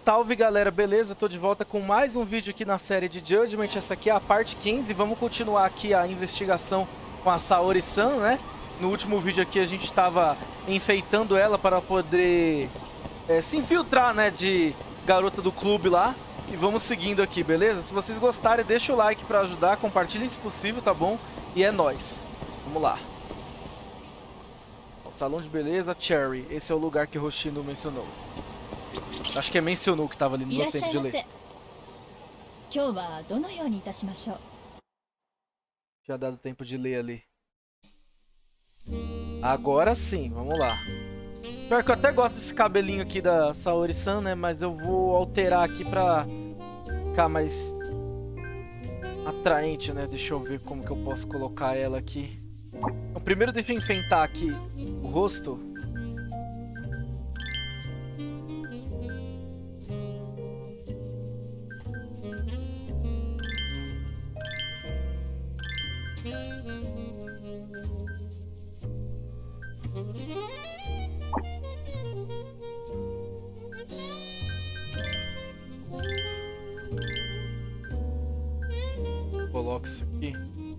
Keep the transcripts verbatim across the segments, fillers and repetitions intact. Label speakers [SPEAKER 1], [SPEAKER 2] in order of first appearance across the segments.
[SPEAKER 1] Salve galera, beleza? Tô de volta com mais um vídeo aqui na série de Judgment. Essa aqui é a parte quinze. Vamos continuar aqui a investigação com a Saori-san, né? No último vídeo aqui a gente estava enfeitando ela para poder é, se infiltrar, né? De garota do clube lá. E vamos seguindo aqui, beleza? Se vocês gostarem, deixa o like para ajudar, compartilhem se possível, tá bom? E é nóis. Vamos lá. O salão de beleza, Cherry. Esse é o lugar que o Hoshino mencionou. Acho que é mencionou que estava ali no meu tempo de ler. Já dado tempo de ler ali. Agora sim, vamos lá. Pior que eu até gosto desse cabelinho aqui da Saori-san, né? Mas eu vou alterar aqui pra ficar mais atraente, né? Deixa eu ver como que eu posso colocar ela aqui. Então, primeiro deixa eu enfeitar aqui o rosto. Coloco isso aqui.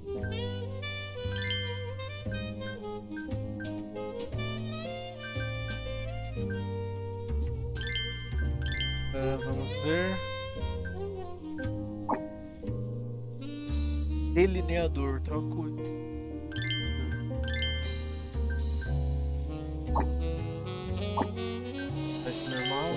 [SPEAKER 1] Uh, vamos ver. Delineador, troco. Parece normal.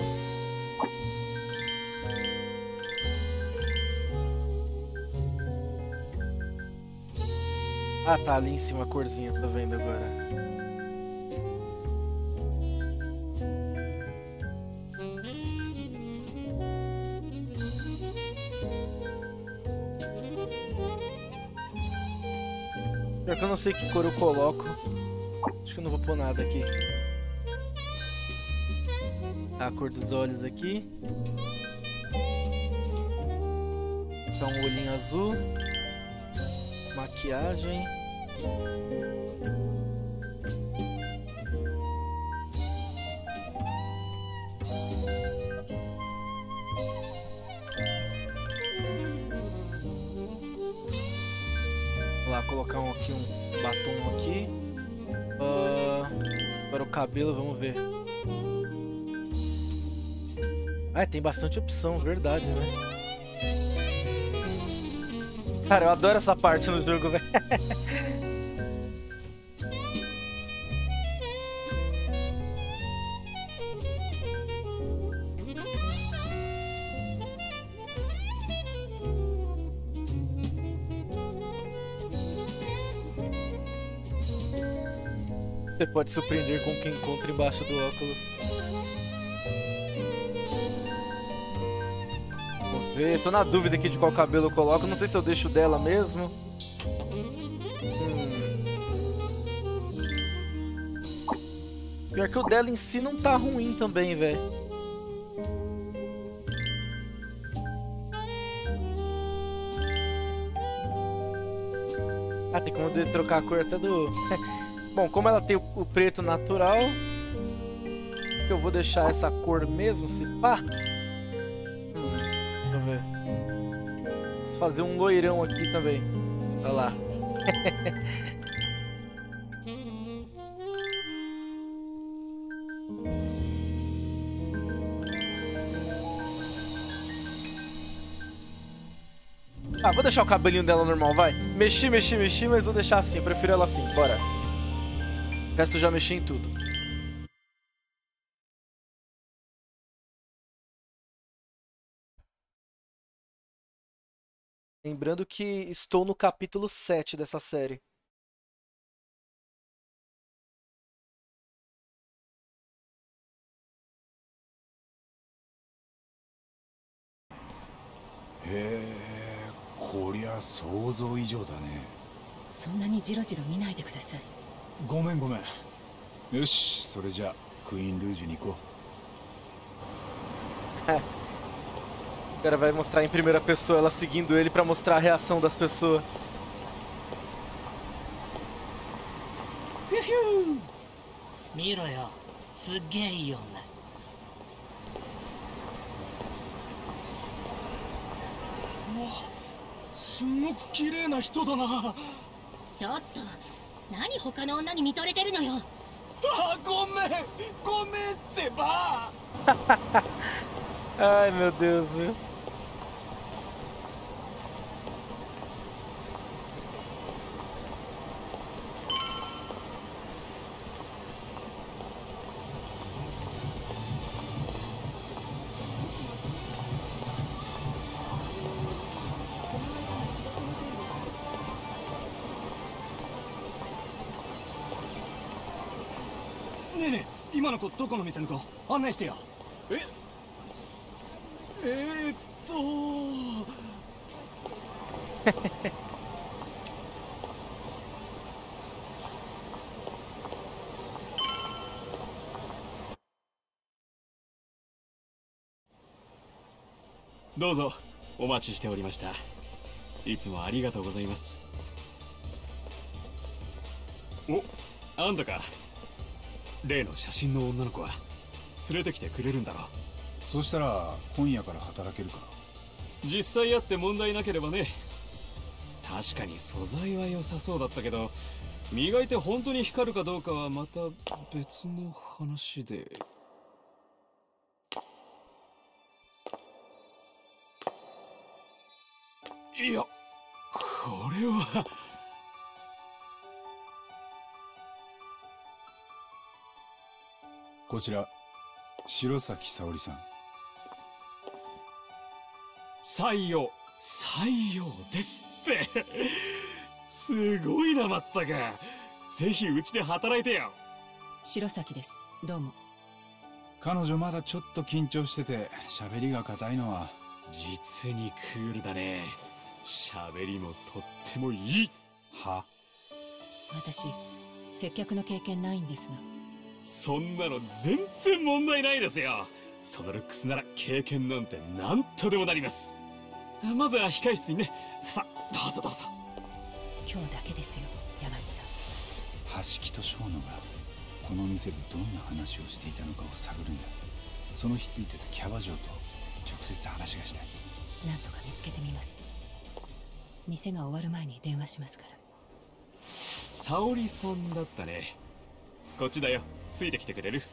[SPEAKER 1] Ah, tá ali em cima a corzinha, tô vendo agora. Pior que eu não sei que cor eu coloco. Acho que eu não vou pôr nada aqui. A cor dos olhos aqui. Então um olhinho azul. Maquiagem. Vou lá colocar um aqui, um batom aqui. Uh, para o cabelo, vamos ver. Ah, tem bastante opção, verdade, né? Cara, eu adoro essa parte no jogo, velho. Você pode surpreender com quem encontra embaixo do óculos. Vamos ver, tô na dúvida aqui de qual cabelo eu coloco. Não sei se eu deixo dela mesmo. Hum. Pior que o dela em si não tá ruim também, velho. Ah, tem como de trocar a cor até do... Bom, como ela tem o, o preto natural, eu vou deixar essa cor mesmo, se pá. Hum, deixa eu ver. Vou fazer um loirão aqui também. Olha lá. Ah, vou deixar o cabelinho dela normal, vai. Mexi, mexi, mexi, mas vou deixar assim. Eu prefiro ela assim, bora. O resto eu já mexi em tudo. Lembrando que estou no capítulo sete dessa série.
[SPEAKER 2] He, こりゃ想像以上だね。
[SPEAKER 3] そんなにジロジロ見ないでください。
[SPEAKER 2] ごめんごめん。よし、それじゃあクイーンルージュに行こう。
[SPEAKER 1] O cara vai mostrar em primeira pessoa ela seguindo ele pra mostrar a reação das pessoas.
[SPEAKER 4] 見ろよ、すっげえいい女。 すごく綺麗な人だな。
[SPEAKER 5] ちょっと何他の女に見とれてるのよ。
[SPEAKER 4] あ、ごめんごめんってば。
[SPEAKER 1] Ai, meu Deus, viu?
[SPEAKER 4] ねえねえ、今の子どこの店の子案内してよ。ええー、っとどうぞ、お待ちしておりました。いつもありがとうございます。お、あんたか。例の写真の女の子は連れてきてくれるんだろう。
[SPEAKER 2] そしたら今夜から働けるか。
[SPEAKER 4] 実際やって問題なければね。確かに素材は良さそうだったけど、磨いて本当に光るかどうかはまた別の話で。いや、これは。
[SPEAKER 2] こちら白崎沙織さん。
[SPEAKER 4] 採用採用ですってすごいな。まったくぜひうちで働いてよ。
[SPEAKER 3] 白崎です。どうも。
[SPEAKER 2] 彼女まだちょっと緊張してて喋りが硬いのは。
[SPEAKER 4] 実にクールだね。喋りもとってもいい。
[SPEAKER 2] は？
[SPEAKER 3] 私接客の経験ないんですが。
[SPEAKER 4] そんなの全然問題ないですよ。そのルックスなら経験なんて何とでもなります。まずは控え室にね。さあどうぞどうぞ。
[SPEAKER 3] 今日だけですよ、柳さん。
[SPEAKER 2] 橋木と生野がこの店でどんな話をしていたのかを探るんだ。その日ついてたキャバ嬢と直接話がしたい。
[SPEAKER 3] なんとか見つけてみます。店が終わる前に電話しますから。
[SPEAKER 4] 沙織さんだったね。こっちだよ。ついてきてくれる？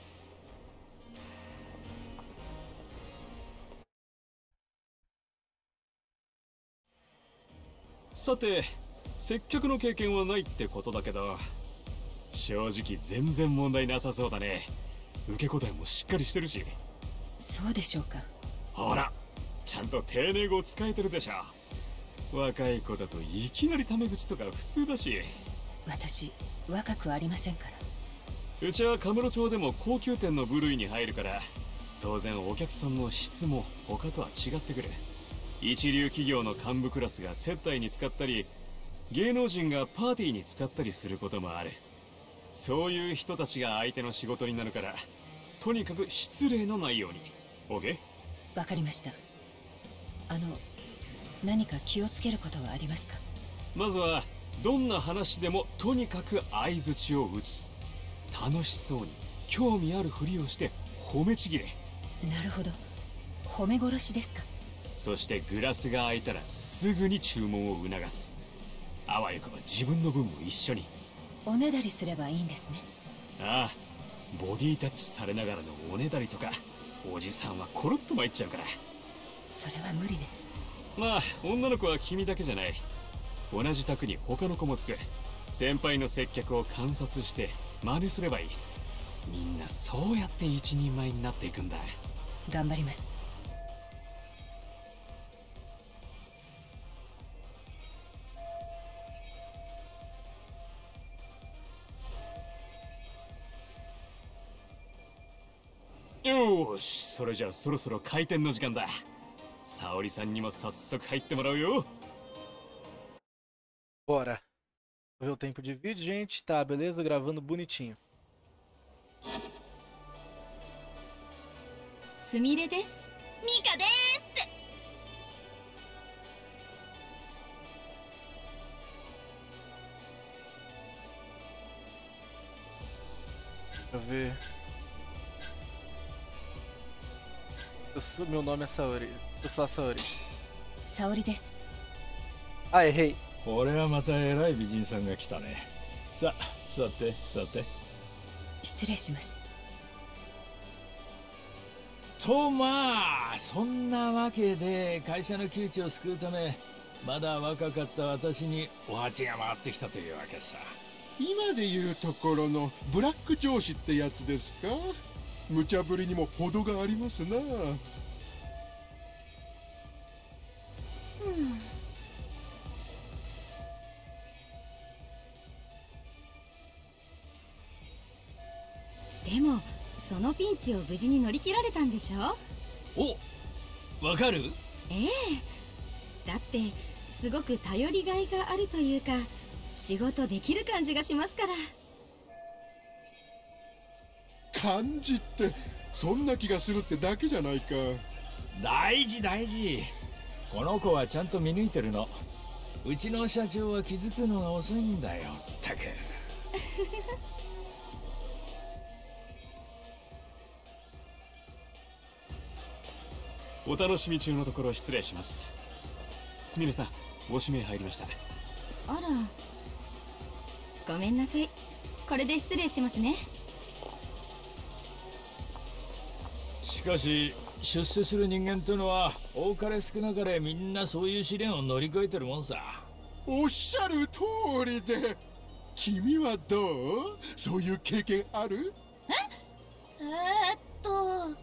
[SPEAKER 4] さて、接客の経験はないってことだけど、正直全然問題なさそうだね。受け答えもしっかりしてるし。
[SPEAKER 3] そうでしょうか。
[SPEAKER 4] ほら、ちゃんと丁寧語を使えてるでしょ。若い子だといきなりタメ口とか普通だし。
[SPEAKER 3] 私若くありませんから。
[SPEAKER 4] うちはカムロ町でも高級店の部類に入るから、当然お客さんの質も他とは違ってくる。一流企業の幹部クラスが接待に使ったり、芸能人がパーティーに使ったりすることもある。そういう人たちが相手の仕事になるから、とにかく失礼のないように。 OK？
[SPEAKER 3] わかりました。あの何か気をつけることはありますか？
[SPEAKER 4] まずはどんな話でもとにかく相づちを打つ。楽しそうに興味あるふりをして褒めちぎれ。
[SPEAKER 3] なるほど、褒め殺しですか。
[SPEAKER 4] そしてグラスが空いたらすぐに注文を促す。あわよくば自分の分も一緒に。
[SPEAKER 3] おねだりすればいいんですね。
[SPEAKER 4] ああ、ボディタッチされながらのおねだりとか、おじさんはコロッと参っちゃうから。
[SPEAKER 3] それは無理です。
[SPEAKER 4] まあ女の子は君だけじゃない。同じ宅に他の子もつく。先輩の接客を観察して真似すればいい。みんなそうやって一人前になっていくんだ。
[SPEAKER 3] 頑張ります。
[SPEAKER 4] よーし、それじゃあそろそろ開店の時間だ。沙織さんにも早速入ってもらうよ。
[SPEAKER 1] Bora. Vou ver o tempo de vídeo, gente. Tá, beleza? Gravando bonitinho.
[SPEAKER 5] すみれです。ミカです。
[SPEAKER 1] Deixa eu ver. Eu sou, meu nome é Saori. Eu sou a Saori.
[SPEAKER 3] 沙織です。
[SPEAKER 1] Ah, errei.
[SPEAKER 6] これはまた偉い美人さんが来たね。さあ、座って座って。
[SPEAKER 3] 失礼します。
[SPEAKER 6] とまあ、そんなわけで会社の窮地を救うため、まだ若かった私にお鉢が回ってきたというわけさ。
[SPEAKER 7] 今でいうところのブラック上司ってやつですか。無茶ぶりにも程がありますな。
[SPEAKER 5] でもそのピンチを無事に乗り切られたんでしょ。
[SPEAKER 6] お、わかる？
[SPEAKER 5] ええ、だってすごく頼りがいがあるというか、仕事できる感じがしますから。
[SPEAKER 7] 感じってそんな気がするってだけじゃないか。
[SPEAKER 6] 大事大事。この子はちゃんと見抜いてるの。うちの社長は気づくのが遅いんだよ。ったく。
[SPEAKER 4] お楽しみ中のところ失礼します。すみれさん、ご指名入りました。
[SPEAKER 5] あら、ごめんなさい。これで失礼しますね。
[SPEAKER 6] しかし出世する人間というのは多かれ少なかれみんなそういう試練を乗り越えてるもんさ。
[SPEAKER 7] おっしゃる通りで。君はどう？そういう経験ある？
[SPEAKER 5] ええー、っと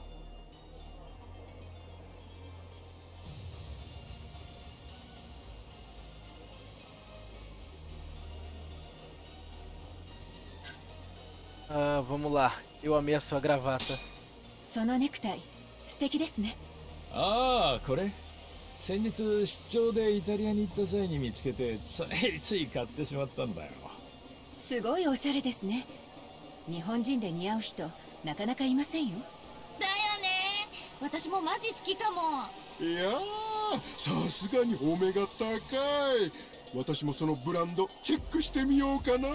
[SPEAKER 1] Ah, vamos lá. Eu amei a sua gravata.
[SPEAKER 3] そのネクタイ素敵ですね。
[SPEAKER 6] ああ、これ先日出張でイタリアに行った際に見つけて、ついつい買ってしまったんだよ。
[SPEAKER 3] すごいおしゃれですね。日本人で似合う人なかなかいませんよ。
[SPEAKER 5] だよね。私もマジ好きかも。
[SPEAKER 7] いやー、さすがにお目が高い。私もそのブランドチェックしてみようかな。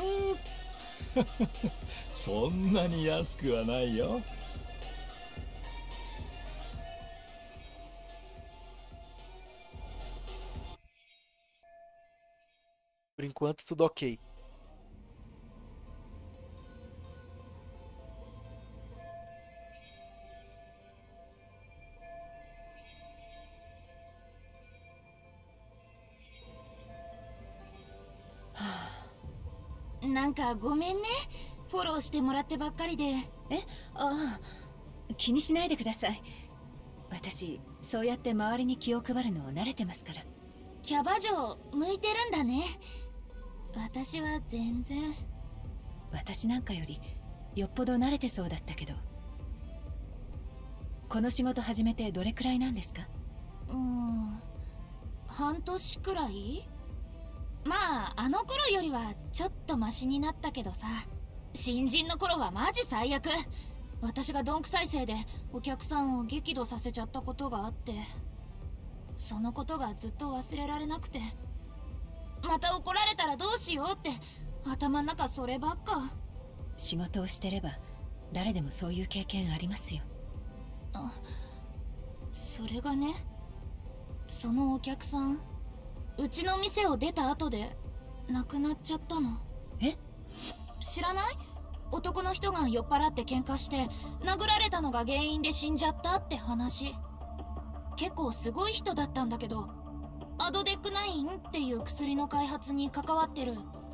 [SPEAKER 6] そんなに安くはないよ。
[SPEAKER 1] Por enquanto, tudo ok.
[SPEAKER 5] Haあ、なんかごめんね。フォローしてもらってばっかりで。
[SPEAKER 3] え、ああ、気にしないでください。私そうやって周りに気を配るの慣れてますから。
[SPEAKER 5] キャバ嬢向いてるんだね。私は全然。
[SPEAKER 3] 私なんかよりよっぽど慣れてそうだったけど。この仕事始めてどれくらいなんですか？
[SPEAKER 5] うーん、半年くらい。まああの頃よりはちょっとマシになったけどさ、新人の頃はマジ最悪。私がどんくさいせいでお客さんを激怒させちゃったことがあって、そのことがずっと忘れられなくて、また怒られたらどうしようって頭の中そればっか。
[SPEAKER 3] 仕事をしてれば誰でもそういう経験ありますよ。
[SPEAKER 5] あ、それがね、そのお客さんうちの店を出た後で亡くなっちゃったの。
[SPEAKER 3] え？
[SPEAKER 5] 知らない？男の人が酔っ払って喧嘩して殴られたのが原因で死んじゃったって話。結構すごい人だったんだけど、アドデックナインっていう薬の開発に関わってる。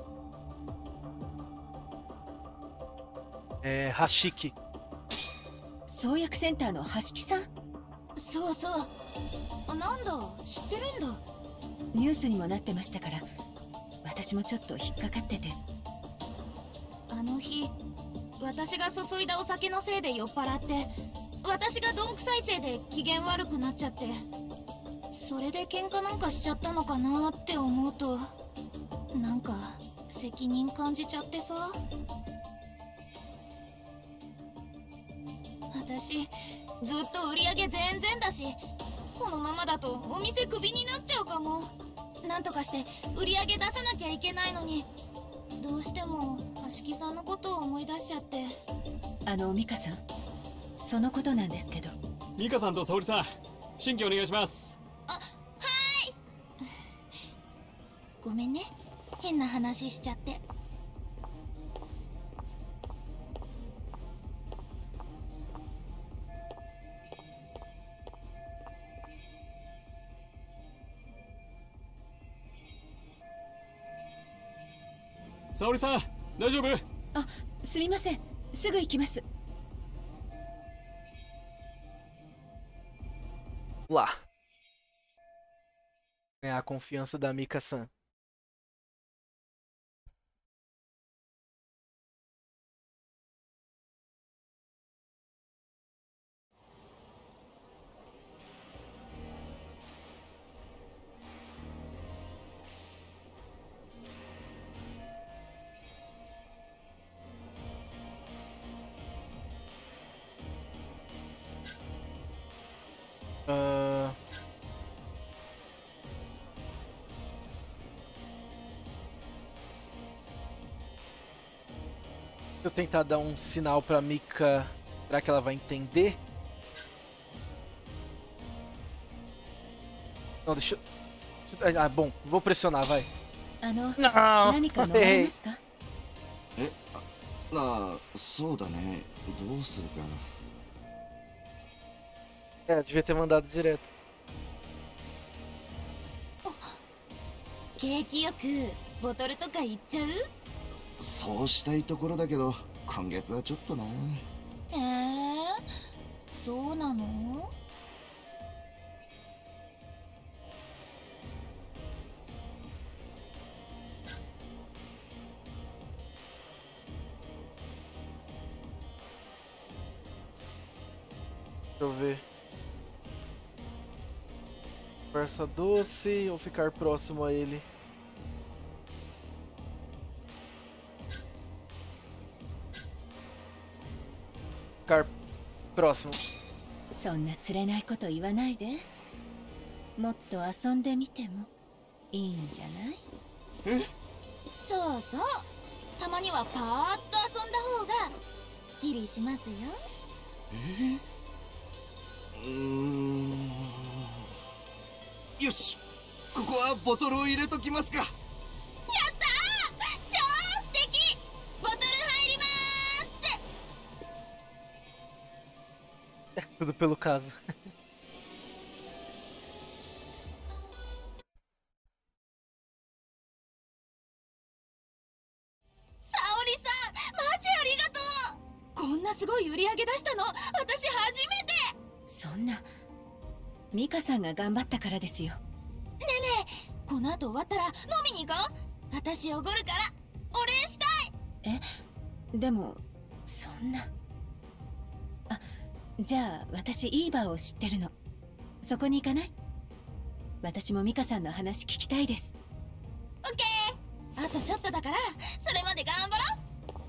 [SPEAKER 1] えー、橋木。
[SPEAKER 3] 創薬センターの橋木さん？
[SPEAKER 5] そうそう。あ、なんだ、知ってるんだ。
[SPEAKER 3] ニュースにもなってましたから、私もちょっと引っかかってて。
[SPEAKER 5] あの日私が注いだお酒のせいで酔っ払って、私がどんくさいせいで機嫌悪くなっちゃって、それで喧嘩なんかしちゃったのかなって思うと、なんか責任感じちゃってさ。私ずっと売り上げ全然だし、このままだとお店クビになっちゃうかも。なんとかして売り上げ出さなきゃいけないのに、どうしても橋木さんのことを思い出しちゃって。
[SPEAKER 3] あの美香さん、そのことなんですけど。
[SPEAKER 4] 美香さんと沙織さん、新規お願いします。
[SPEAKER 5] あ、はごめんね、変な話しちゃって。
[SPEAKER 4] 沙織さん、大丈夫？
[SPEAKER 3] あ、すみません、すぐ行きます。
[SPEAKER 1] Lá. Ganhar a confiança da Mika-san. Uh... Deixa eu tentar dar um sinal pra Mika. Será que ela vai entender? Não, deixa eu... Ah, bom, vou pressionar, vai. Não! Errei.
[SPEAKER 8] え、あ、そうだね。どうするか。
[SPEAKER 1] É, devia ter mandado direto.
[SPEAKER 5] 景気よくボトルとかいっちゃう？
[SPEAKER 8] そうしたいところだけど、今月はちょっとな。
[SPEAKER 5] へえ、そうなの？
[SPEAKER 1] Deixa eu ver. Conversa doce ou ficar próximo a ele? Ficar próximo.
[SPEAKER 3] そんな釣れないこと言わないで。もっと遊んでみてもいいんじゃない？
[SPEAKER 8] え？
[SPEAKER 5] そうそう。たまにはパーッと遊んだ方がすっきりしますよ。
[SPEAKER 8] え？うーん。よし、ここはボトルを入れときますか。や
[SPEAKER 5] ったー、超素敵。ボトル入りまーす。
[SPEAKER 1] Tudo pelo caso.
[SPEAKER 5] 沙織さん、マジありがとう。こんなすごい売り上げ出したの、私初めて。
[SPEAKER 3] そんな、ミカさんが頑張ったからですよ。
[SPEAKER 5] ねえねえ、この後終わったら飲みに行こう。私おごるからお礼したい。
[SPEAKER 3] え、でもそんな。あ、じゃあ私いいバーを知ってるの。そこに行かない？私もミカさんの話聞きたいです。
[SPEAKER 5] オッケー。あとちょっとだからそれまで頑張ろう。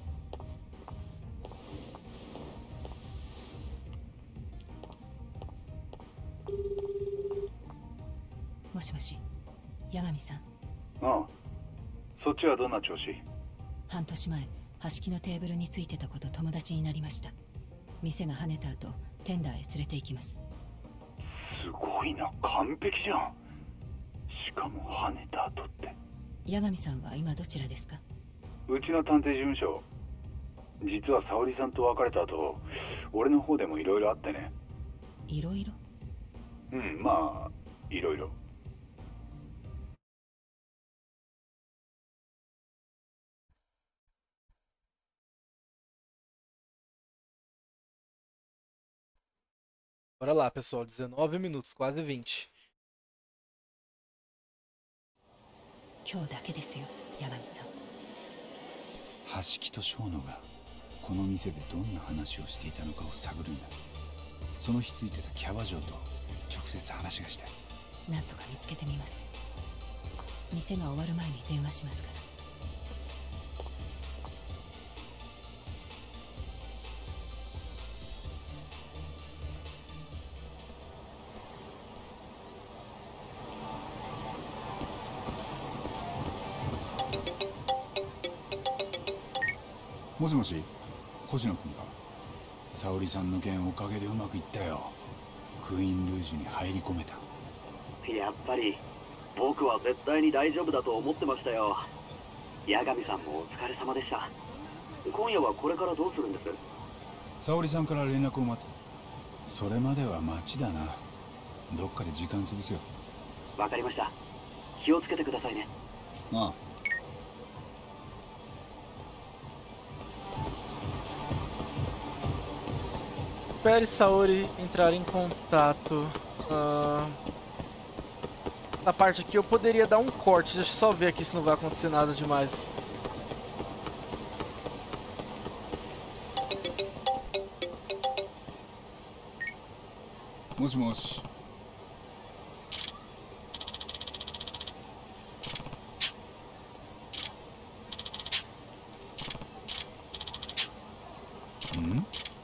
[SPEAKER 3] もしもし、八神さん。
[SPEAKER 2] ああ、そっちはどんな調子？
[SPEAKER 3] 半年前、端木のテーブルについてた子と友達になりました。店が跳ねた後、テンダーへ連れて行きます。
[SPEAKER 2] すごいな、完璧じゃん。しかも跳ねた後って。
[SPEAKER 3] 八神さんは今どちらですか？
[SPEAKER 2] うちの探偵事務所。実は沙織さんと別れた後、俺の方でもいろいろあってね。
[SPEAKER 3] いろいろ？
[SPEAKER 2] うん、まあいろいろ。
[SPEAKER 1] Bora lá, pessoal. dezenove minutos, quase vinte.
[SPEAKER 3] 今日だけですよ、八神さん。
[SPEAKER 2] 橋木と小野がこの店でどんな話をしていたのかを探るんだ。その日ついてたキャバ嬢と直接話がしたい。
[SPEAKER 3] なんとか見つけてみます。店が終わる前に電話しますから。
[SPEAKER 2] もしもし、星野君か。沙織さんの件おかげでうまくいったよ。クイーンルージュに入り込めた。
[SPEAKER 9] やっぱり僕は絶対に大丈夫だと思ってましたよ。八神さんもお疲れ様でした。今夜はこれからどうするんです？
[SPEAKER 2] 沙織さんから連絡を待つ。それまでは待ちだな。どっかで時間潰すよ。
[SPEAKER 9] わかりました。気をつけてくださいね。
[SPEAKER 2] ああ。
[SPEAKER 1] Espere Saori entrar em contato. Uh, na parte aqui eu poderia dar um corte. Deixa eu só ver aqui se não vai acontecer nada demais.
[SPEAKER 2] Moshi moshi. Hum?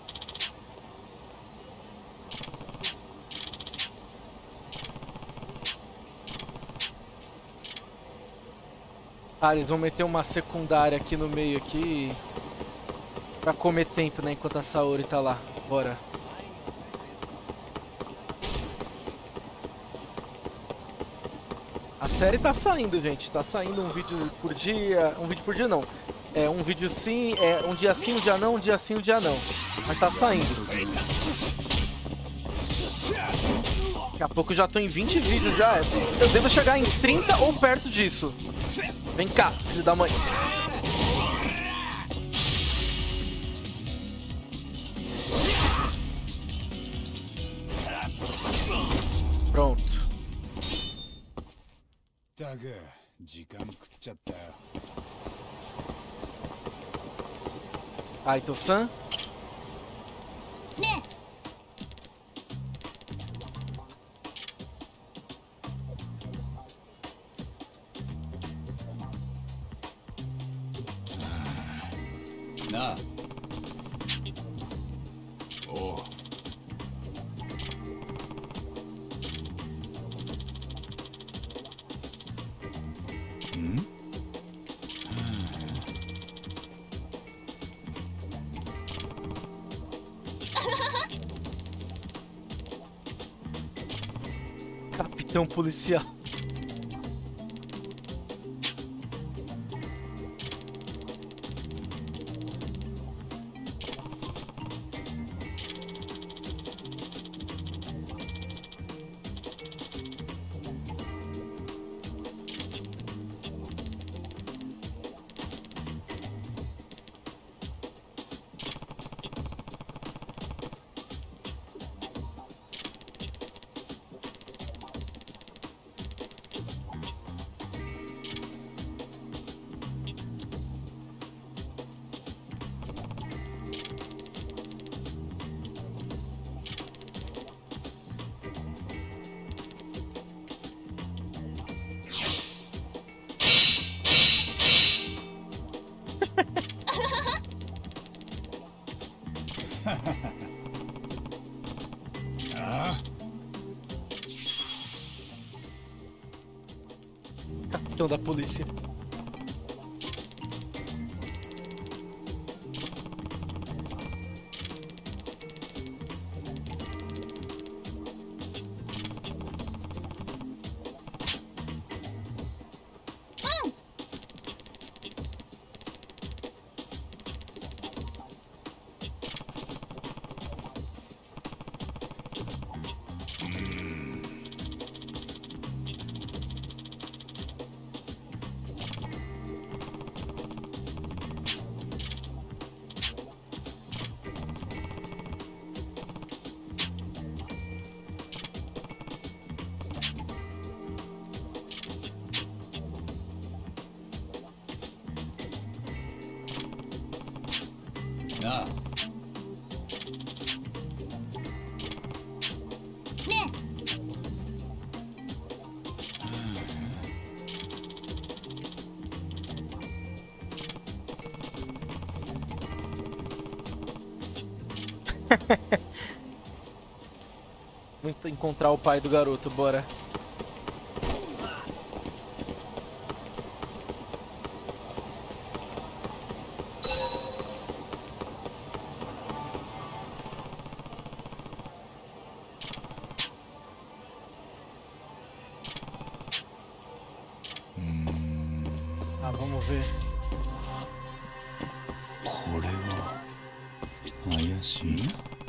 [SPEAKER 1] Ah, eles vão meter uma secundária aqui no meio aqui pra comer tempo, né, enquanto a Saori tá lá. Bora. A série tá saindo, gente. Tá saindo um vídeo por dia. Um vídeo por dia não. É um vídeo sim, é um dia sim, um dia não, um dia sim, um dia não. Mas tá saindo. Daqui a pouco eu já tô em vinte vídeos já. Eu devo chegar em trinta ou perto disso. Vem cá, filho da mãe. Pronto. Aito-san.
[SPEAKER 5] Né?
[SPEAKER 2] Na. Oh. Hmm?
[SPEAKER 1] Capitão policial.
[SPEAKER 2] Ah.
[SPEAKER 1] Capitão da polícia.
[SPEAKER 2] Na.
[SPEAKER 5] Né?
[SPEAKER 1] Vamos encontrar o pai do garoto, bora. Vamos ver.
[SPEAKER 2] これは怪しい。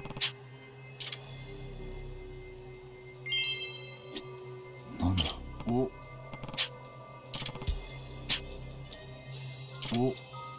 [SPEAKER 2] なんだ。おお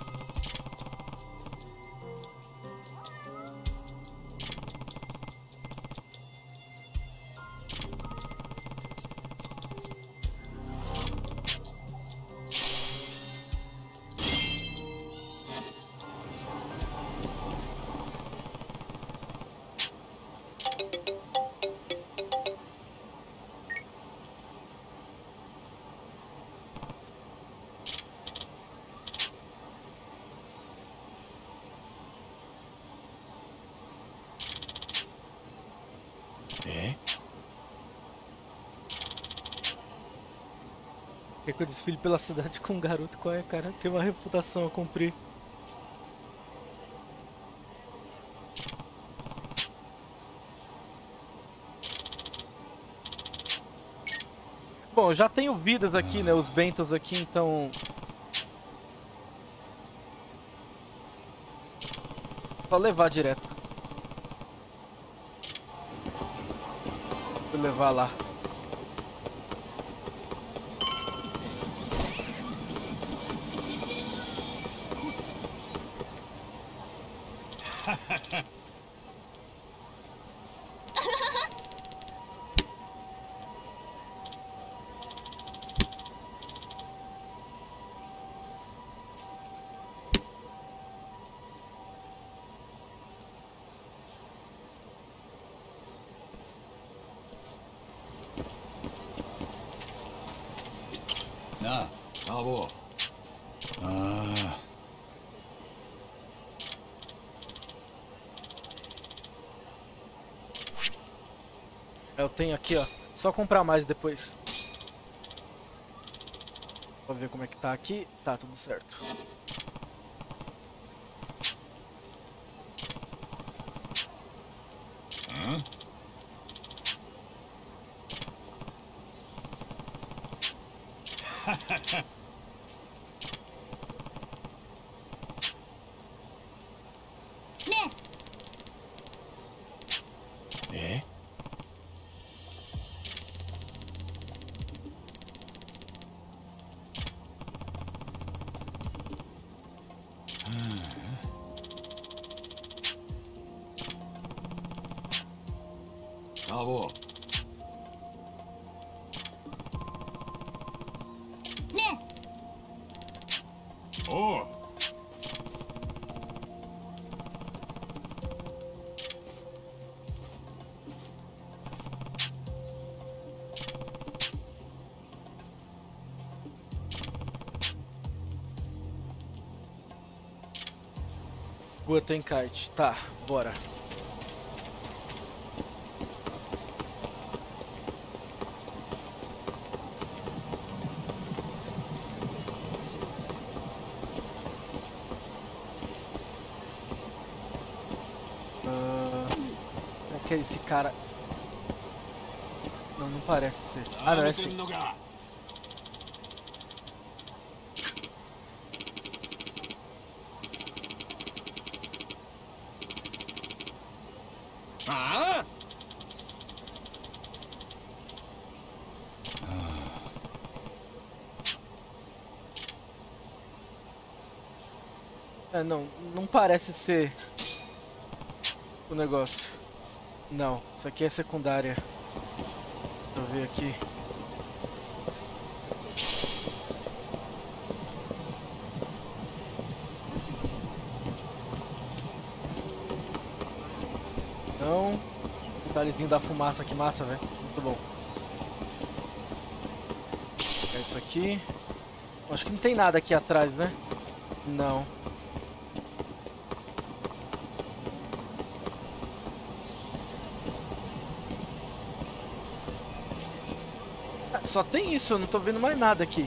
[SPEAKER 2] え
[SPEAKER 1] Quer que eu desfile pela cidade com um garoto? Qual é, cara? Tem uma reputação a cumprir. Bom, eu já tenho vidas aqui, né? Os Bentos aqui, então... Só levar direto. Vou levar lá.
[SPEAKER 2] なあ、アボ。ああ。
[SPEAKER 1] Eu tenho aqui, ó. Só comprar mais depois. Vou ver como é que tá aqui. Tá, tudo certo.
[SPEAKER 2] Hã?
[SPEAKER 5] Né?
[SPEAKER 2] É?アボ。
[SPEAKER 5] ね
[SPEAKER 2] おう。
[SPEAKER 1] Rua tem kite. Tá, bora. Que é esse cara? Não, não parece ser. Ah, não, é sim.
[SPEAKER 2] Ah!
[SPEAKER 1] É, não, não parece ser o negócio. Não, isso aqui é secundária. Deixa eu ver aqui. Não. Detalhezinho da fumaça, que massa, velho. Muito bom. É isso aqui. Acho que não tem nada aqui atrás, né? Não. Só tem isso, eu não tô vendo mais nada aqui.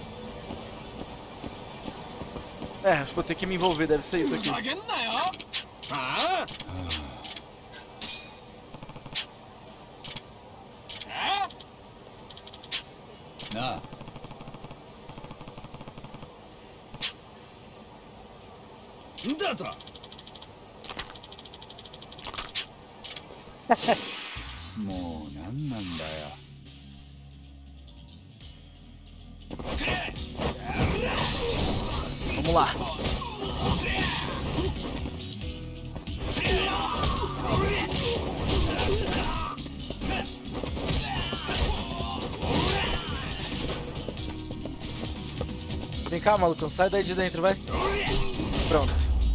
[SPEAKER 1] É, acho que vou ter que me envolver, deve ser isso aqui.
[SPEAKER 2] Ah!
[SPEAKER 8] だと。
[SPEAKER 2] もう何なんだよ。
[SPEAKER 1] Vamos lá. Vem cá, maluco, sai daí de dentro, vai. Pronto.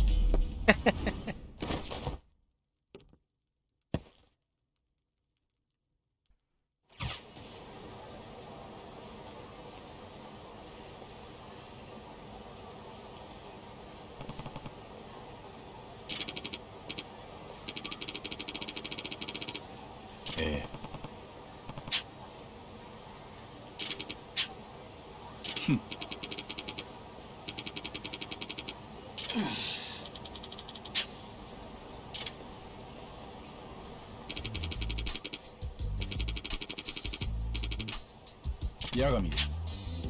[SPEAKER 2] É. Hum. Yagami です。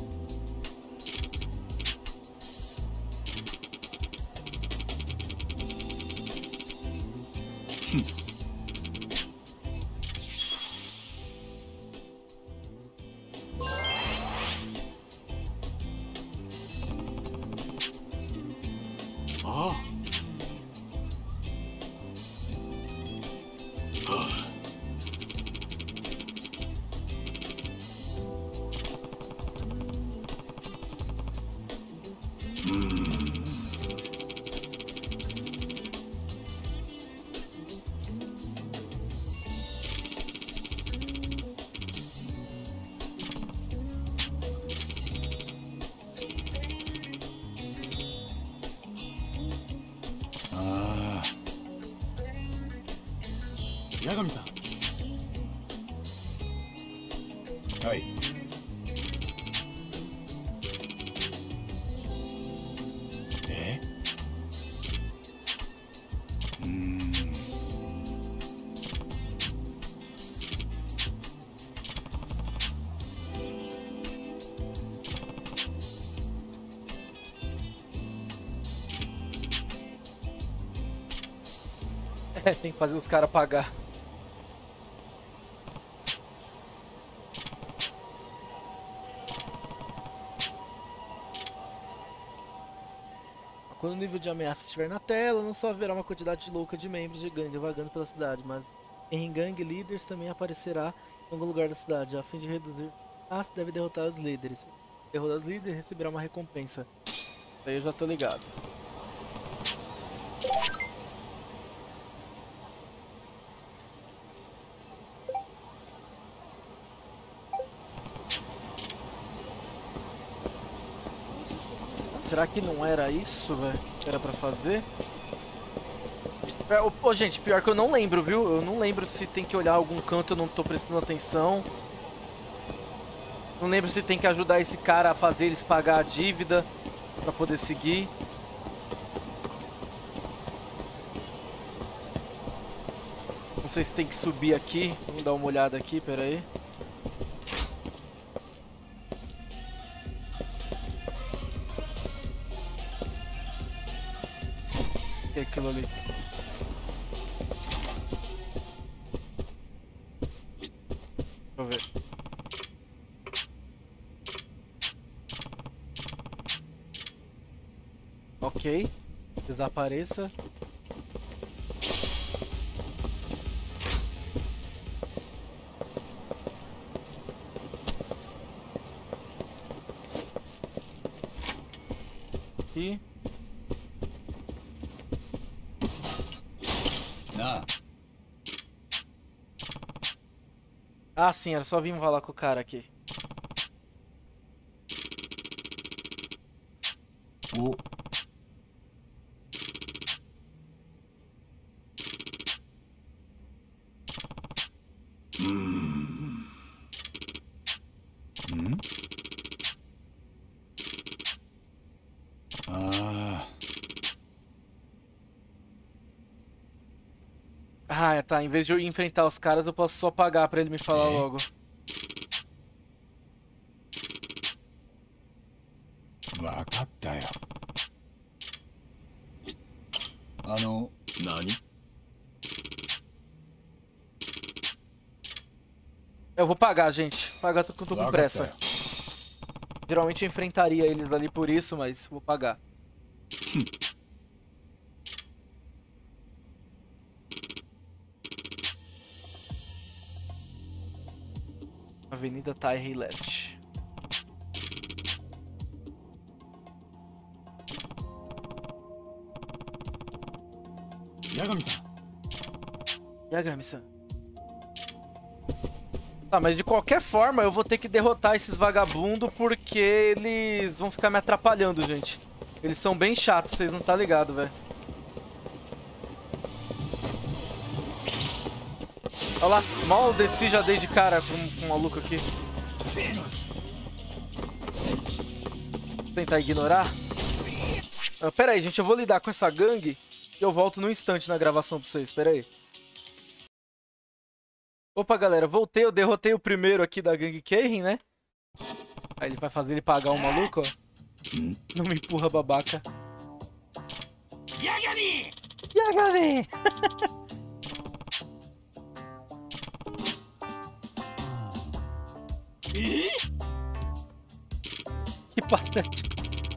[SPEAKER 8] ああ。八神さん。
[SPEAKER 2] はい。え？うーん。
[SPEAKER 1] É, tem que fazer os caras pagar. Quando o nível de ameaça estiver na tela, não só haverá uma quantidade louca de membros de gangue vagando pela cidade, mas em Gang Leaders também aparecerá em algum lugar da cidade, a fim de reduzir. Ah, se deve derrotar os líderes. Derrotar os líderes receberá uma recompensa. Isso aí eu já tô ligado. Será que não era isso, velho? Que era pra fazer? É, ô, gente, pior que eu não lembro, viu? Eu não lembro se tem que olhar algum canto, eu não tô prestando atenção. Não lembro se tem que ajudar esse cara a fazer eles pagar a dívida pra poder seguir. Não sei se tem que subir aqui. Vamos dar uma olhada aqui, pera aí. O que é aquilo ali? Deixa eu ver. Ok. Desapareça. E...
[SPEAKER 2] Na.
[SPEAKER 1] Ah, sim, era só vir falar com o cara aqui.
[SPEAKER 2] O. Hum. Hum? Ah.
[SPEAKER 1] Ah, tá. Em vez de eu enfrentar os caras, eu posso só pagar pra ele me falar logo.
[SPEAKER 2] あの、
[SPEAKER 4] 何？
[SPEAKER 1] Eu vou pagar, gente. Pagar, tô, tô com pressa. Geralmente eu enfrentaria eles ali por isso, mas vou pagar. Avenida Taihei Leste.
[SPEAKER 2] Yagami-san.
[SPEAKER 1] Yagami-san. Tá, mas de qualquer forma eu vou ter que derrotar esses vagabundos porque eles vão ficar me atrapalhando, gente. Eles são bem chatos, vocês não tá ligado, velho. Olha lá, mal desci, já dei de cara com, com um maluco aqui. Vou tentar ignorar. Ah, pera aí, gente, eu vou lidar com essa gangue e eu volto num instante na gravação pra vocês, pera aí. Opa, galera, voltei, eu derrotei o primeiro aqui da gangue Keirin, né? Aí ele vai fazer ele pagar o maluco, ó. Não me empurra, babaca.
[SPEAKER 6] Yagami!
[SPEAKER 1] Yagami! Que patético.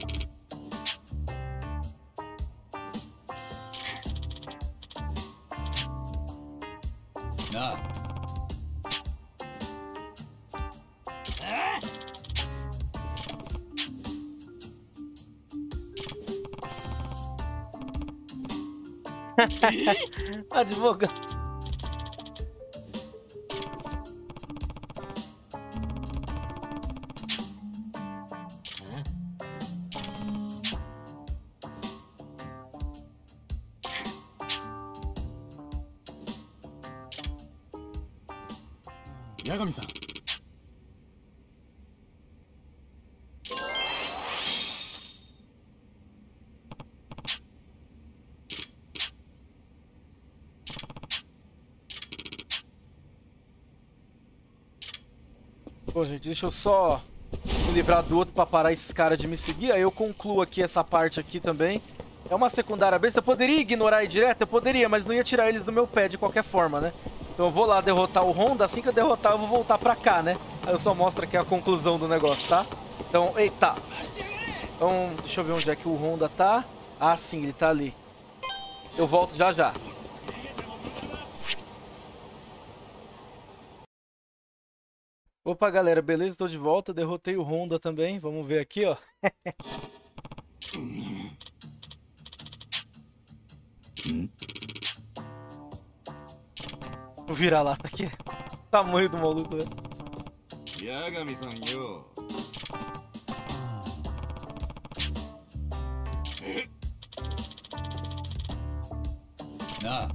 [SPEAKER 2] Na.
[SPEAKER 1] Advogado.
[SPEAKER 2] Yagami-san.
[SPEAKER 1] Pô, gente, deixa eu só me livrar do outro pra parar esses caras de me seguir. Aí eu concluo aqui essa parte aqui também. É uma secundária besta. Eu poderia ignorar e ir direto? Eu poderia, mas não ia tirar eles do meu pé de qualquer forma, né? Então eu vou lá derrotar o Honda. Assim que eu derrotar, eu vou voltar pra cá, né? Aí eu só mostro aqui a conclusão do negócio, tá? Então, eita. Então, deixa eu ver onde é que o Honda tá. Ah, sim, ele tá ali. Eu volto já já. Opa, galera, beleza? Tô de volta, derrotei o Honda também. Vamos ver aqui, ó. O vira-lata aqui. Tamanho do maluco, né?
[SPEAKER 8] Yagami-san, yo.
[SPEAKER 2] Na.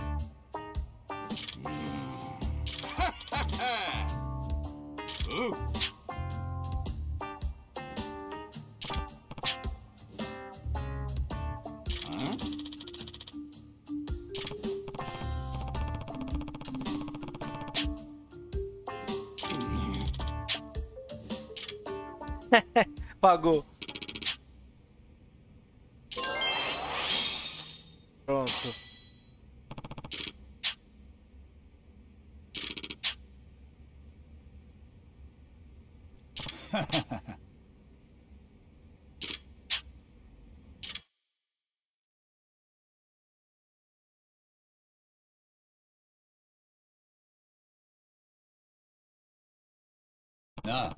[SPEAKER 8] Oh.
[SPEAKER 1] Pagou. Pronto.
[SPEAKER 2] Na.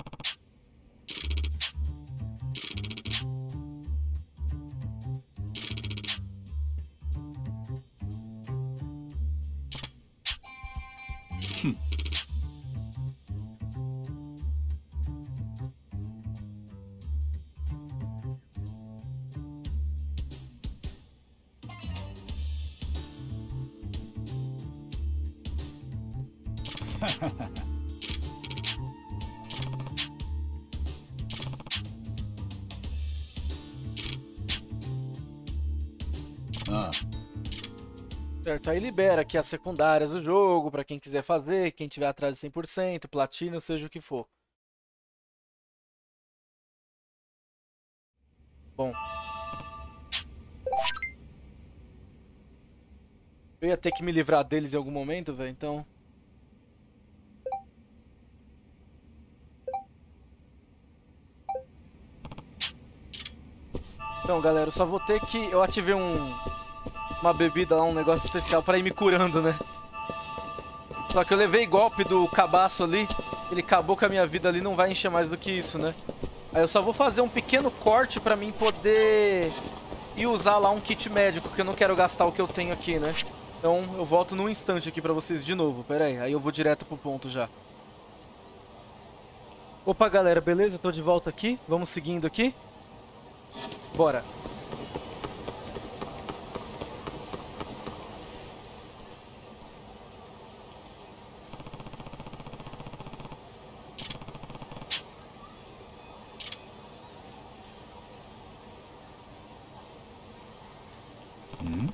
[SPEAKER 2] Ah.
[SPEAKER 1] Certo, aí libera aqui as secundárias do jogo, pra quem quiser fazer, quem tiver atrás de cem por cento, platina, seja o que for. Bom. Eu ia ter que me livrar deles em algum momento, velho, então... Então, galera, eu só vou ter que... Eu ativei um... uma bebida lá, um negócio especial pra ir me curando, né? Só que eu levei golpe do cabaço ali. Ele acabou com a minha vida ali, não vai encher mais do que isso, né? Aí eu só vou fazer um pequeno corte pra mim poder... ir usar lá um kit médico, porque eu não quero gastar o que eu tenho aqui, né? Então eu volto num instante aqui pra vocês de novo. Pera aí, aí eu vou direto pro ponto já. Opa, galera, beleza? Tô de volta aqui. Vamos seguindo aqui. Bora.
[SPEAKER 2] Hum?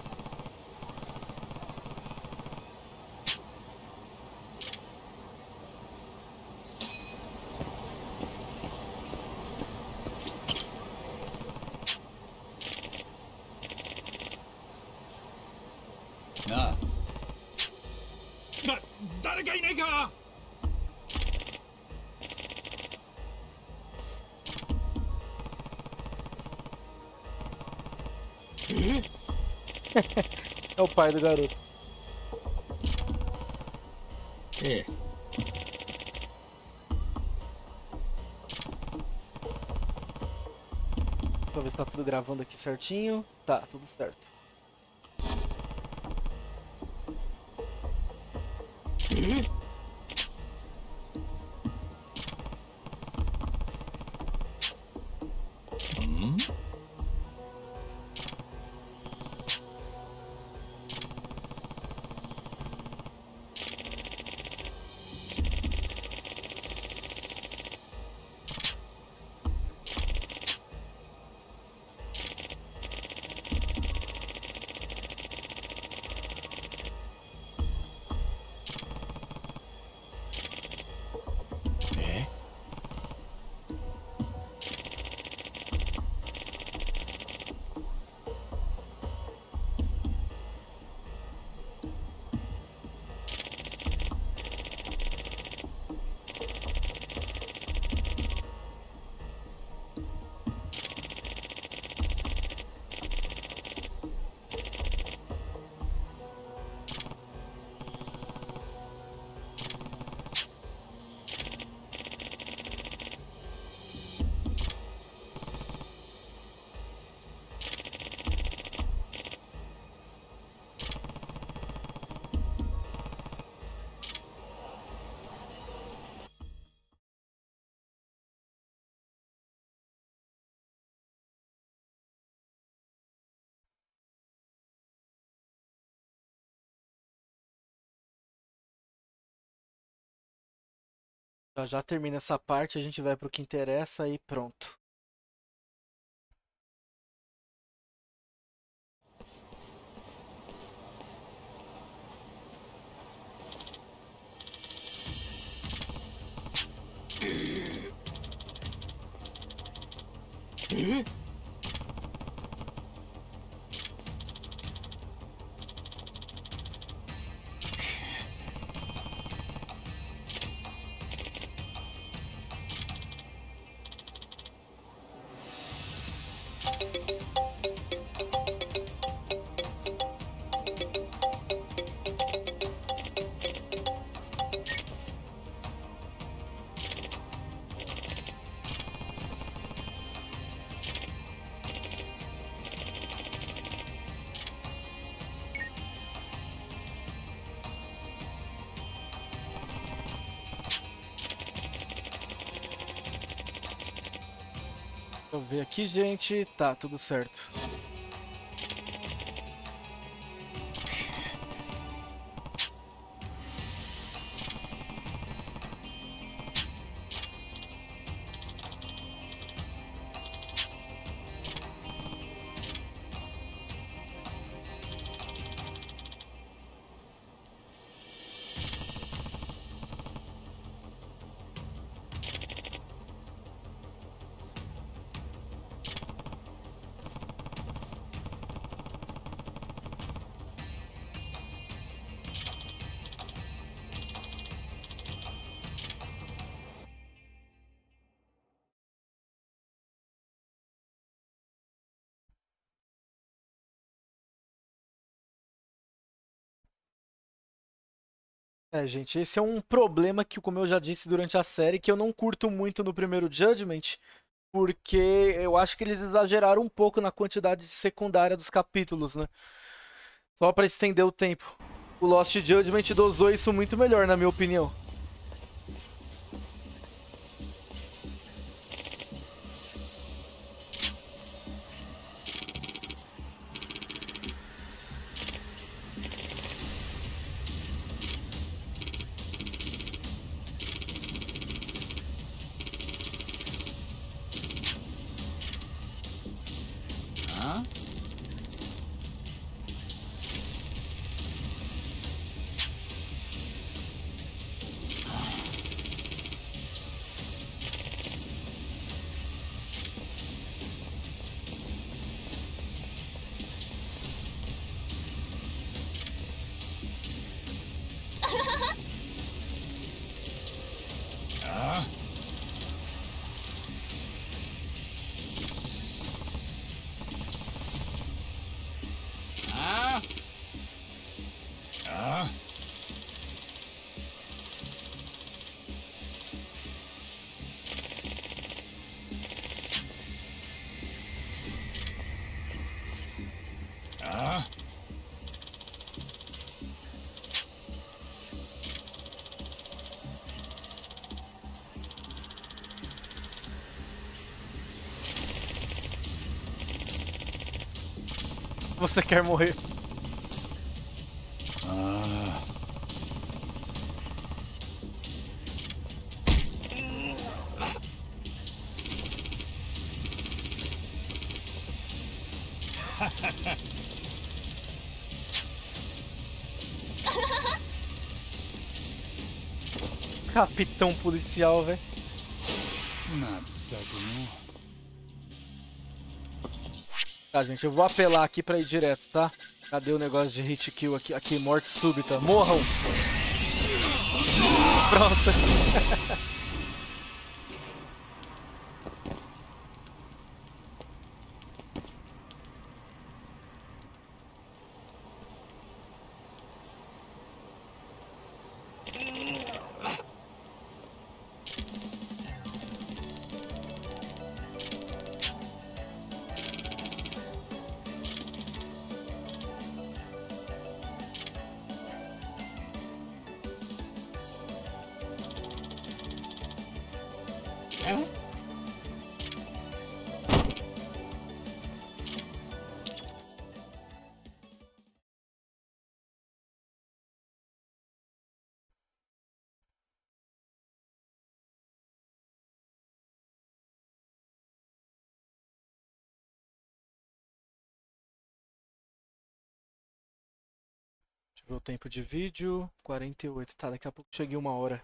[SPEAKER 2] Na.
[SPEAKER 6] だ誰かいないか。え
[SPEAKER 1] É o pai do garoto.
[SPEAKER 6] É.
[SPEAKER 1] Pra ver se tá tudo gravando aqui certinho. Tá, tudo certo.
[SPEAKER 6] Hum?
[SPEAKER 1] Já já termina essa parte, a gente vai pro que interessa e pronto. Deixa eu ver aqui, gente. Tá, tudo certo. É, gente, esse é um problema que, como eu já disse durante a série, que eu não curto muito no primeiro Judgment, porque eu acho que eles exageraram um pouco na quantidade secundária dos capítulos, né? Só pra estender o tempo. O Lost Judgment dosou isso muito melhor, na minha opinião.
[SPEAKER 2] Hã? Ah? Ah? Ah? Ah?
[SPEAKER 1] Você quer morrer?
[SPEAKER 2] Ah.
[SPEAKER 1] Capitão policial, velho. Tá, gente, eu vou apelar aqui pra ir direto, tá? Cadê o negócio de hit kill aqui? Aqui, morte súbita. Morram! Pronto. Deixa eu ver o tempo de vídeo. quarenta e oito. Tá, daqui a pouco cheguei uma hora.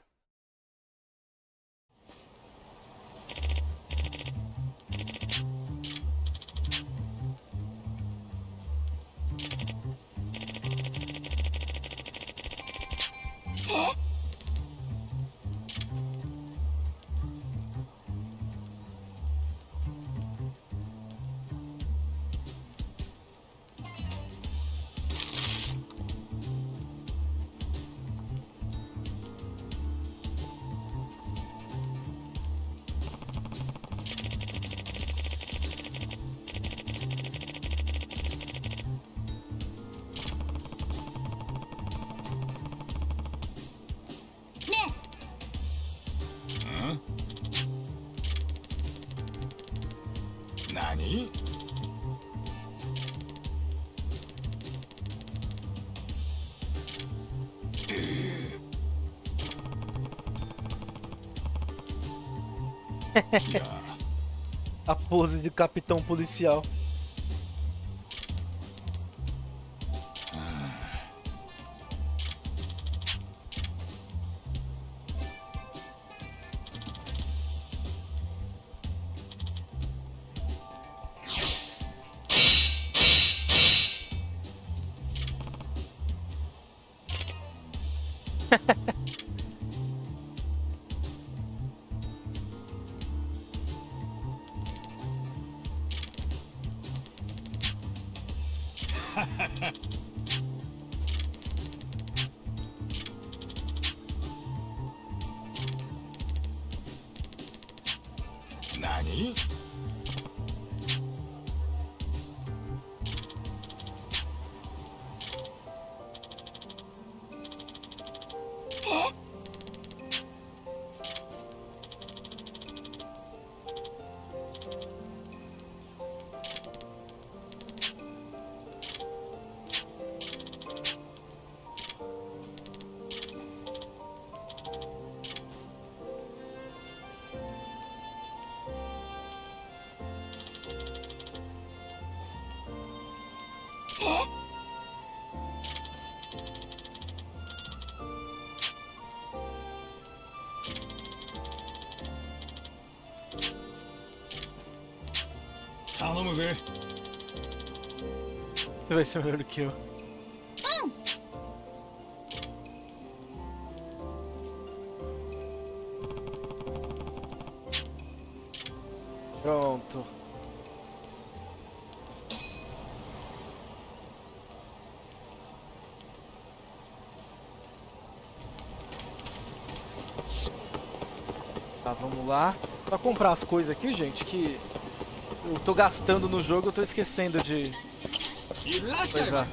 [SPEAKER 2] Nani?
[SPEAKER 1] A pose de capitão policial.
[SPEAKER 6] 何？ 頼むぜ。
[SPEAKER 1] Você vai ser melhor do que eu. Pronto. Tá, vamos lá. Só comprar as coisas aqui, gente, que eu tô gastando no jogo, eu tô esquecendo de coisar.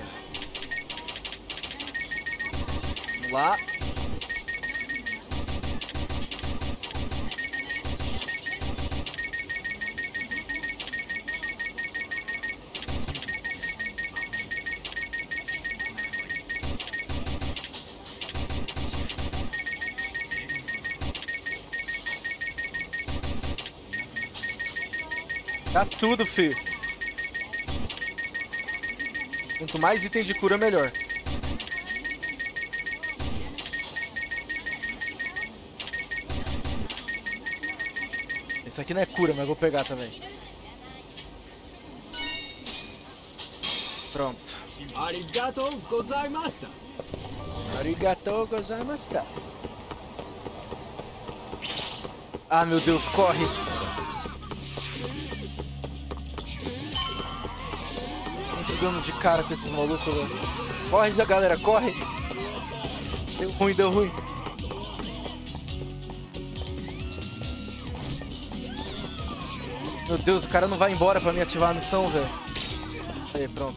[SPEAKER 1] Vamos lá. Tá tudo, filho. Quanto mais itens de cura, melhor. Esse aqui não é cura, mas eu vou pegar também. Pronto.
[SPEAKER 8] Arigatou gozaimashita.
[SPEAKER 1] Arigatou gozaimashita. Ah, meu Deus, corre. Dando de cara com esses malucos, velho. Corre já, galera, corre. Deu ruim, deu ruim. Meu Deus, o cara não vai embora pra me ativar a missão, velho. Aí, pronto.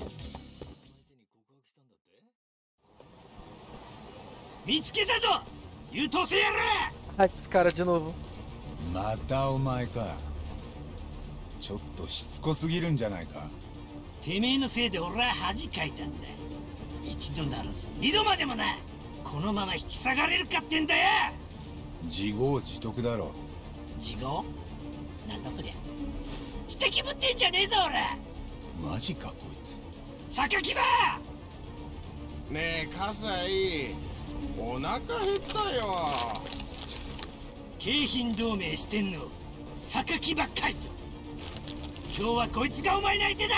[SPEAKER 1] Ah, esses caras de novo.
[SPEAKER 2] またお前か。ちょっとしつこすぎるんじゃないか。
[SPEAKER 10] てめえのせいで俺は恥かいたんだ。一度ならず二度までもな。このまま引き下がれるかってんだよ。
[SPEAKER 2] 自業自得だろ。
[SPEAKER 10] 自業？なんだそりゃ。知的ぶってんじゃねえぞ俺。
[SPEAKER 2] マジかこいつ。
[SPEAKER 10] 榊場。
[SPEAKER 7] ねえ葛西、お腹減ったよ。
[SPEAKER 10] 京浜同盟してんの榊場海斗。今日はこいつがお前の相手だ。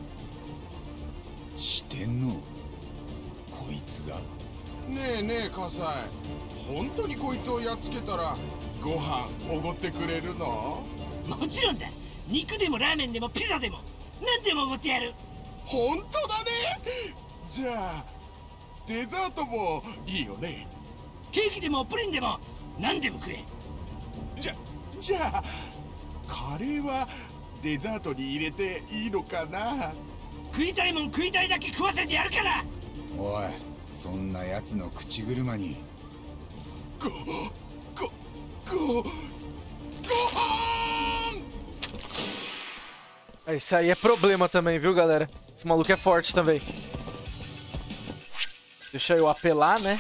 [SPEAKER 2] してんのこいつが。
[SPEAKER 7] ねえねえ葛西、本当にこいつをやっつけたらご飯おごってくれるの？
[SPEAKER 10] もちろんだ。肉でもラーメンでもピザでも何でもおごってやる。
[SPEAKER 7] 本当だね。じゃあデザートもいいよね。
[SPEAKER 10] ケーキでもプリンでも何でも食え。
[SPEAKER 7] じゃじゃあカレーはデザートに入れていいのかな？
[SPEAKER 10] 食いたいもん食いたいだけ食わせてやるから。
[SPEAKER 2] おい、そんな奴の口車に。
[SPEAKER 7] ご、ご、ご、ご飯!
[SPEAKER 1] Esse aí é problema também, viu, galera? Esse maluco é forte também. Deixa eu apelar, né?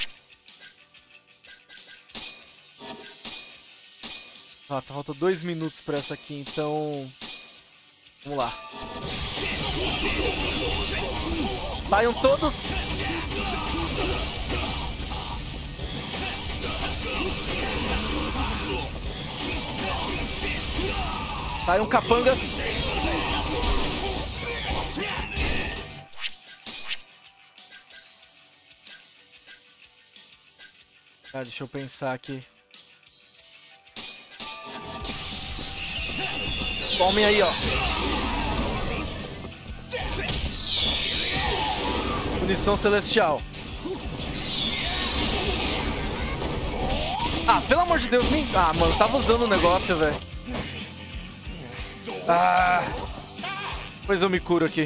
[SPEAKER 1] Ah, tá, falta dois minutos pra essa aqui, então... Vamos lá. Saiam todos! Saiam capangas! Ah, deixa eu pensar aqui. Tomem aí, ó. Munição celestial. Ah, pelo amor de Deus, nem... Ah, mano, tava usando o negócio, velho. Ah, pois eu me curo aqui.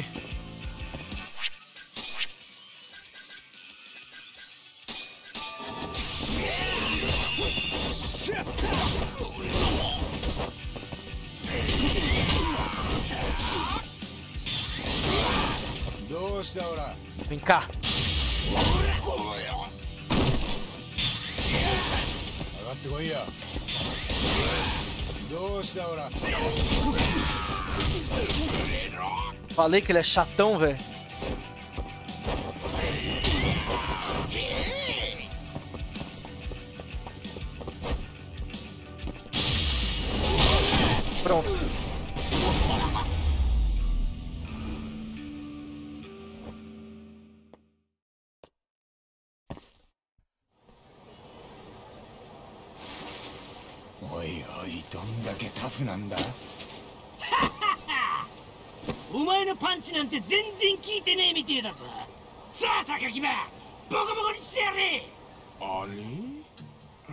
[SPEAKER 1] Vem cá. Falei que ele é chatão, velho. Pronto.
[SPEAKER 2] Oi, oi, どんだけタフなんだ。
[SPEAKER 10] お前のパンチなんて全然効いてねえみてえだぞ。さあ榊場、ボコボコにしてやれ。
[SPEAKER 7] あれ？
[SPEAKER 10] うん。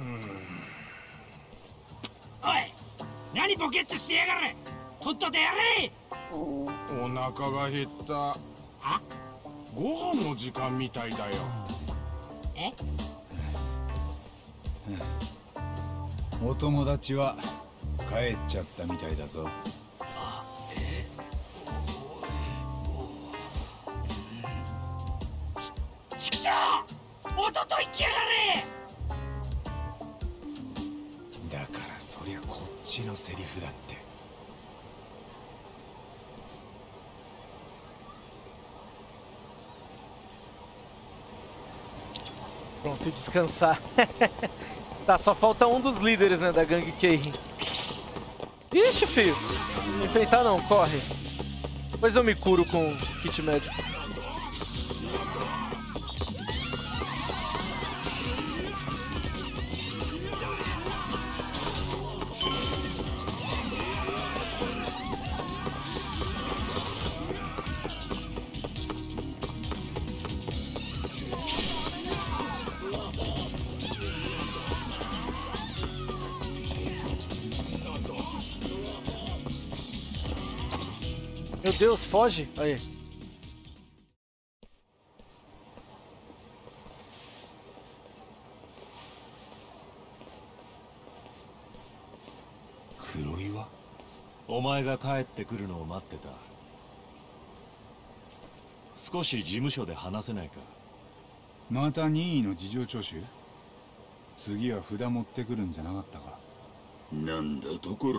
[SPEAKER 10] おい、何ボケっとしてやがる。とっととやれ。
[SPEAKER 7] お腹が減った。
[SPEAKER 10] は？
[SPEAKER 7] ご飯の時間みたいだよ。
[SPEAKER 10] え？
[SPEAKER 2] お友達は帰っちゃったみたいだぞ。
[SPEAKER 10] ちくしょう！おとといきやがれ！
[SPEAKER 2] だからそりゃこっちのセリフだって。
[SPEAKER 1] Pronto, e descansar. Tá, só falta um dos líderes, né, da gangue Keirin. Ixi, filho. Não enfrentar não, corre. Depois eu me curo com kit médico. Meu Deus, foge! Aí.
[SPEAKER 2] Kuroiwa?
[SPEAKER 4] お前が帰ってくるのを待ってた。少し事務所で話せないか。
[SPEAKER 2] また任意の事情聴取？次は札持ってくるんじゃなかったか。
[SPEAKER 11] なんだとこら。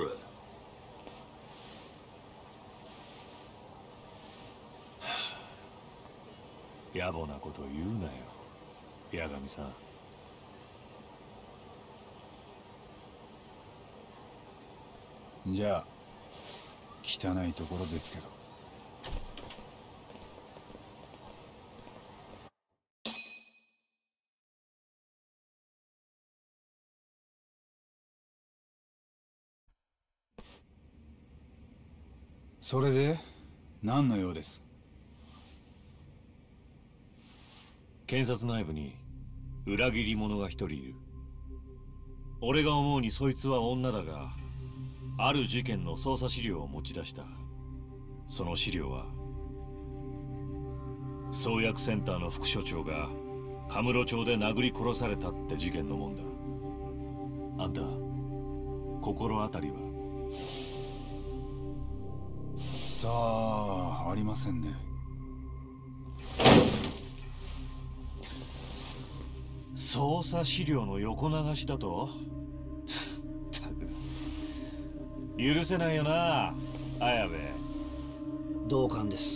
[SPEAKER 4] 野暮なこと言うなよ、八神さん。
[SPEAKER 2] じゃあ汚いところですけど。それで何の用です？
[SPEAKER 4] 検察内部に裏切り者が一人いる。俺が思うにそいつは女だが、ある事件の捜査資料を持ち出した。その資料は創薬センターの副所長がカムロ町で殴り殺されたって事件のもんだ。あんた心当たりは？
[SPEAKER 2] さあ、ありませんね。
[SPEAKER 4] 捜査資料の横流しだと？たく許せないよな、綾部。
[SPEAKER 8] 同感です。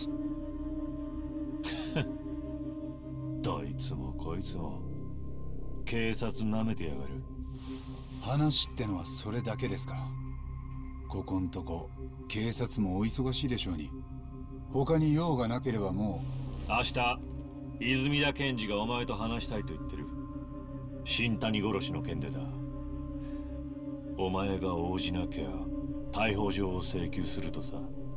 [SPEAKER 4] どいつもこいつも警察なめてやがる。
[SPEAKER 2] 話ってのはそれだけですか？ここんとこ警察もお忙しいでしょうに。他に用がなければも
[SPEAKER 4] う。明日泉田検事がお前と話したいと言ってる。新谷殺しの件でだ。お前が応じなきゃ逮捕状を請求するとさ。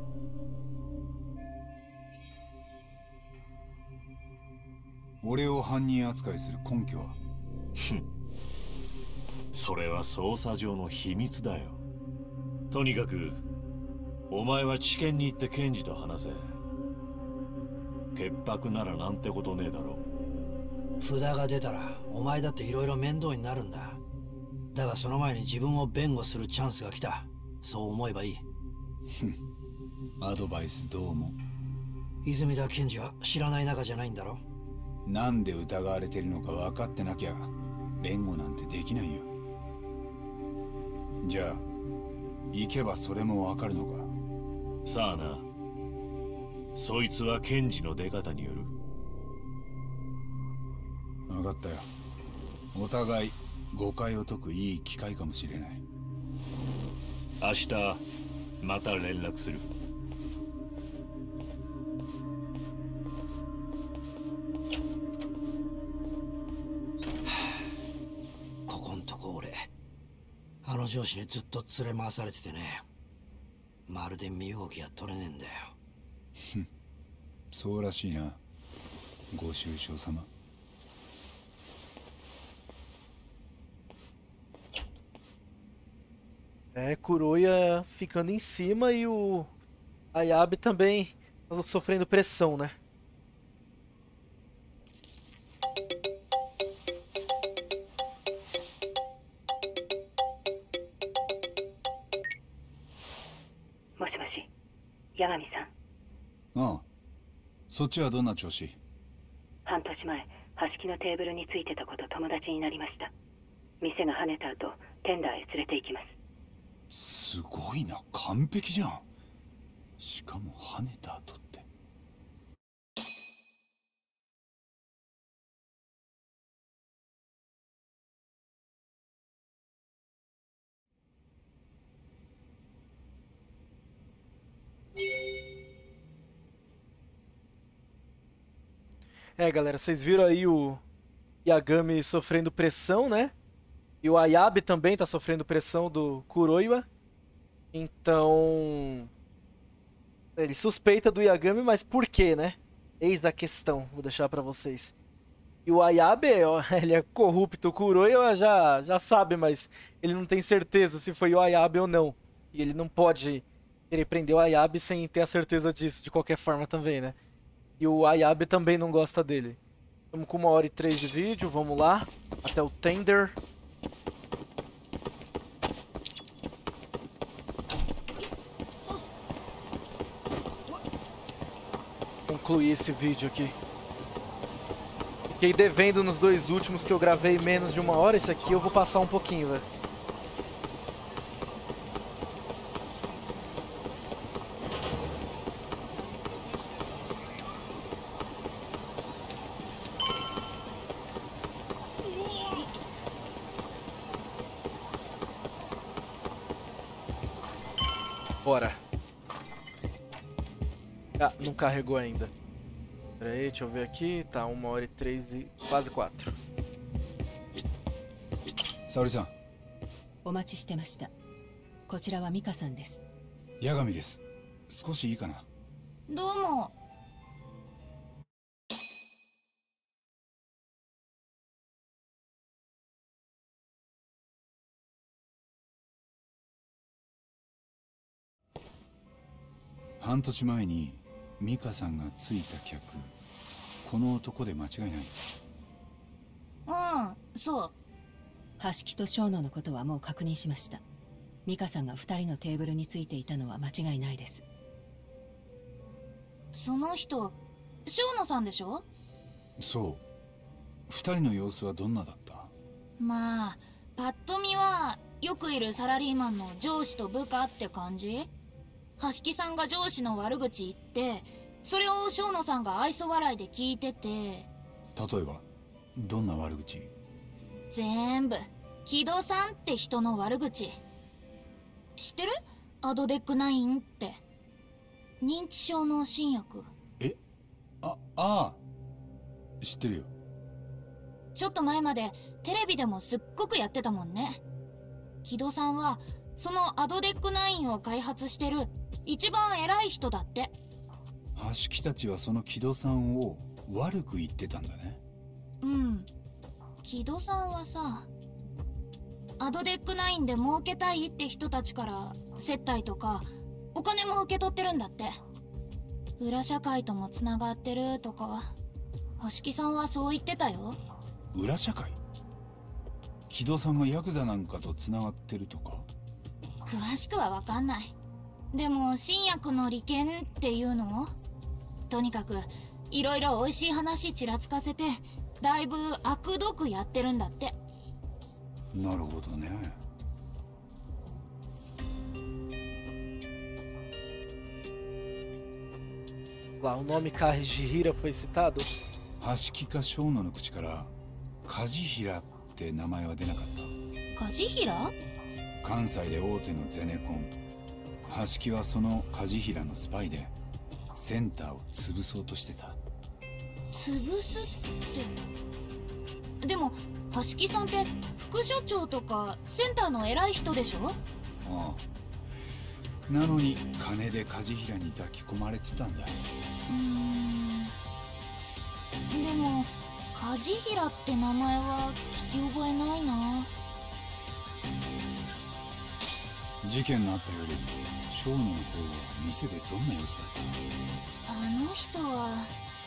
[SPEAKER 2] 俺を犯人扱いする根拠は？
[SPEAKER 4] それは捜査上の秘密だよ。とにかくお前は地検に行って検事と話せ。潔白ならなんてことねえだろ
[SPEAKER 12] う。札が出たらお前だっていろいろ面倒になるんだ。だがその前に自分を弁護するチャンスが来た。そう思えばいい。
[SPEAKER 2] アドバイスどう思う？
[SPEAKER 12] 泉田検事は知らない仲じゃないんだろ。
[SPEAKER 2] なんで疑われてるのか分かってなきゃ弁護なんてできないよ。じゃあ行けばそれも分かるのか。
[SPEAKER 4] さあな。そいつは検事の出方による。
[SPEAKER 2] 分かったよ。お互い誤解を解くいい機会かもしれない。
[SPEAKER 4] 明日また連絡する。
[SPEAKER 12] ここんとこ俺あの上司にずっと連れ回されててね、まるで身動きが取れねえんだよ。
[SPEAKER 2] そうらしいな、ご愁傷様。
[SPEAKER 1] É, Kuroya ficando em cima e o Ayabe também sofrendo pressão, né?
[SPEAKER 13] Moshi moshi, Yagami-san。
[SPEAKER 2] ああ、そっちはどんな調子？
[SPEAKER 13] 半年前、端木のテーブルについてたこと友達になりました。店が跳ねた後、テンダーへ連れて行きます。
[SPEAKER 2] すごいな、完璧じゃん。しかも跳ねた後って。
[SPEAKER 1] É, galera, vocês viram aí o Yagami sofrendo pressão, né? E o Ayabe também tá sofrendo pressão do Kuroiwa. Então... ele suspeita do Yagami, mas por quê, né? Eis a questão, vou deixar pra vocês. E o Ayabe, ó, ele é corrupto. O Kuroiwa já, já sabe, mas ele não tem certeza se foi o Ayabe ou não. E ele não pode querer prender o Ayabe sem ter a certeza disso, de qualquer forma também, né? E o Ayabe também não gosta dele. Estamos com uma hora e três de vídeo, vamos lá. Até o tender. Concluir esse vídeo aqui. Fiquei devendo nos dois últimos que eu gravei menos de uma hora. Esse aqui eu vou passar um pouquinho, velho. Bora. Ah, não carregou ainda. Pera aí, deixa eu ver aqui. Tá, uma hora e três e quase quatro.
[SPEAKER 2] Saori-san.
[SPEAKER 3] お待ちしてました。こちらはミカさんです。
[SPEAKER 2] 八神です。少しいいかな。
[SPEAKER 5] どうも。
[SPEAKER 2] 半年前にミカさんがついた客、この男で間違いない？
[SPEAKER 5] うん、そう。
[SPEAKER 3] 橋木と小野のことはもう確認しました。ミカさんが二人のテーブルについていたのは間違いないです。
[SPEAKER 5] その人、小野さんでしょ？
[SPEAKER 2] そう。二人の様子はどんなだった？
[SPEAKER 5] まあ、パッと見はよくいるサラリーマンの上司と部下って感じ？橋木さんが上司の悪口言って、それを小野さんが愛想笑いで聞いてて。例え
[SPEAKER 2] ばどんな悪口？
[SPEAKER 5] 全部木戸さんって人の悪口。知ってる？アドデックナインって認知症の新薬。
[SPEAKER 2] え、あ、ああ、知ってるよ。
[SPEAKER 5] ちょっと前までテレビでもすっごくやってたもんね。木戸さんはそのアドデックナインを開発してる一番偉い人だって。
[SPEAKER 2] 橋木たちはその木戸さんを悪く言ってたんだね。
[SPEAKER 5] うん。木戸さんはさ、アドデックナインで儲けたいって人たちから接待とかお金も受け取ってるんだって。裏社会ともつながってるとか、橋木さんはそう言ってたよ。
[SPEAKER 2] 裏社会？木戸さんがヤクザなんかとつながってるとか？
[SPEAKER 5] 詳しくは分かんない。でも新薬の利権っていうの？とにかくいろいろ美味しい話ちらつかせて、だいぶ悪どくやってるんだって。
[SPEAKER 2] なるほどね。
[SPEAKER 1] Lá, o nome Kajihira foi citado?
[SPEAKER 2] 橋木か小野の口から梶平って名前は出なかった？
[SPEAKER 5] 梶平？
[SPEAKER 2] 関西で大手のゼネコン。橋木はその梶平のスパイでセンターを潰そうとしてた。
[SPEAKER 5] 潰すって。でも橋木さんって副所長とかセンターの偉い人でしょ？
[SPEAKER 2] ああ。なのに金で梶平に抱き込まれてたんだ。
[SPEAKER 5] うーん。でも梶平って名前は聞き覚えないな。
[SPEAKER 2] 事件のあった夜、小野の方は店でどんな様子だった？
[SPEAKER 5] あの人は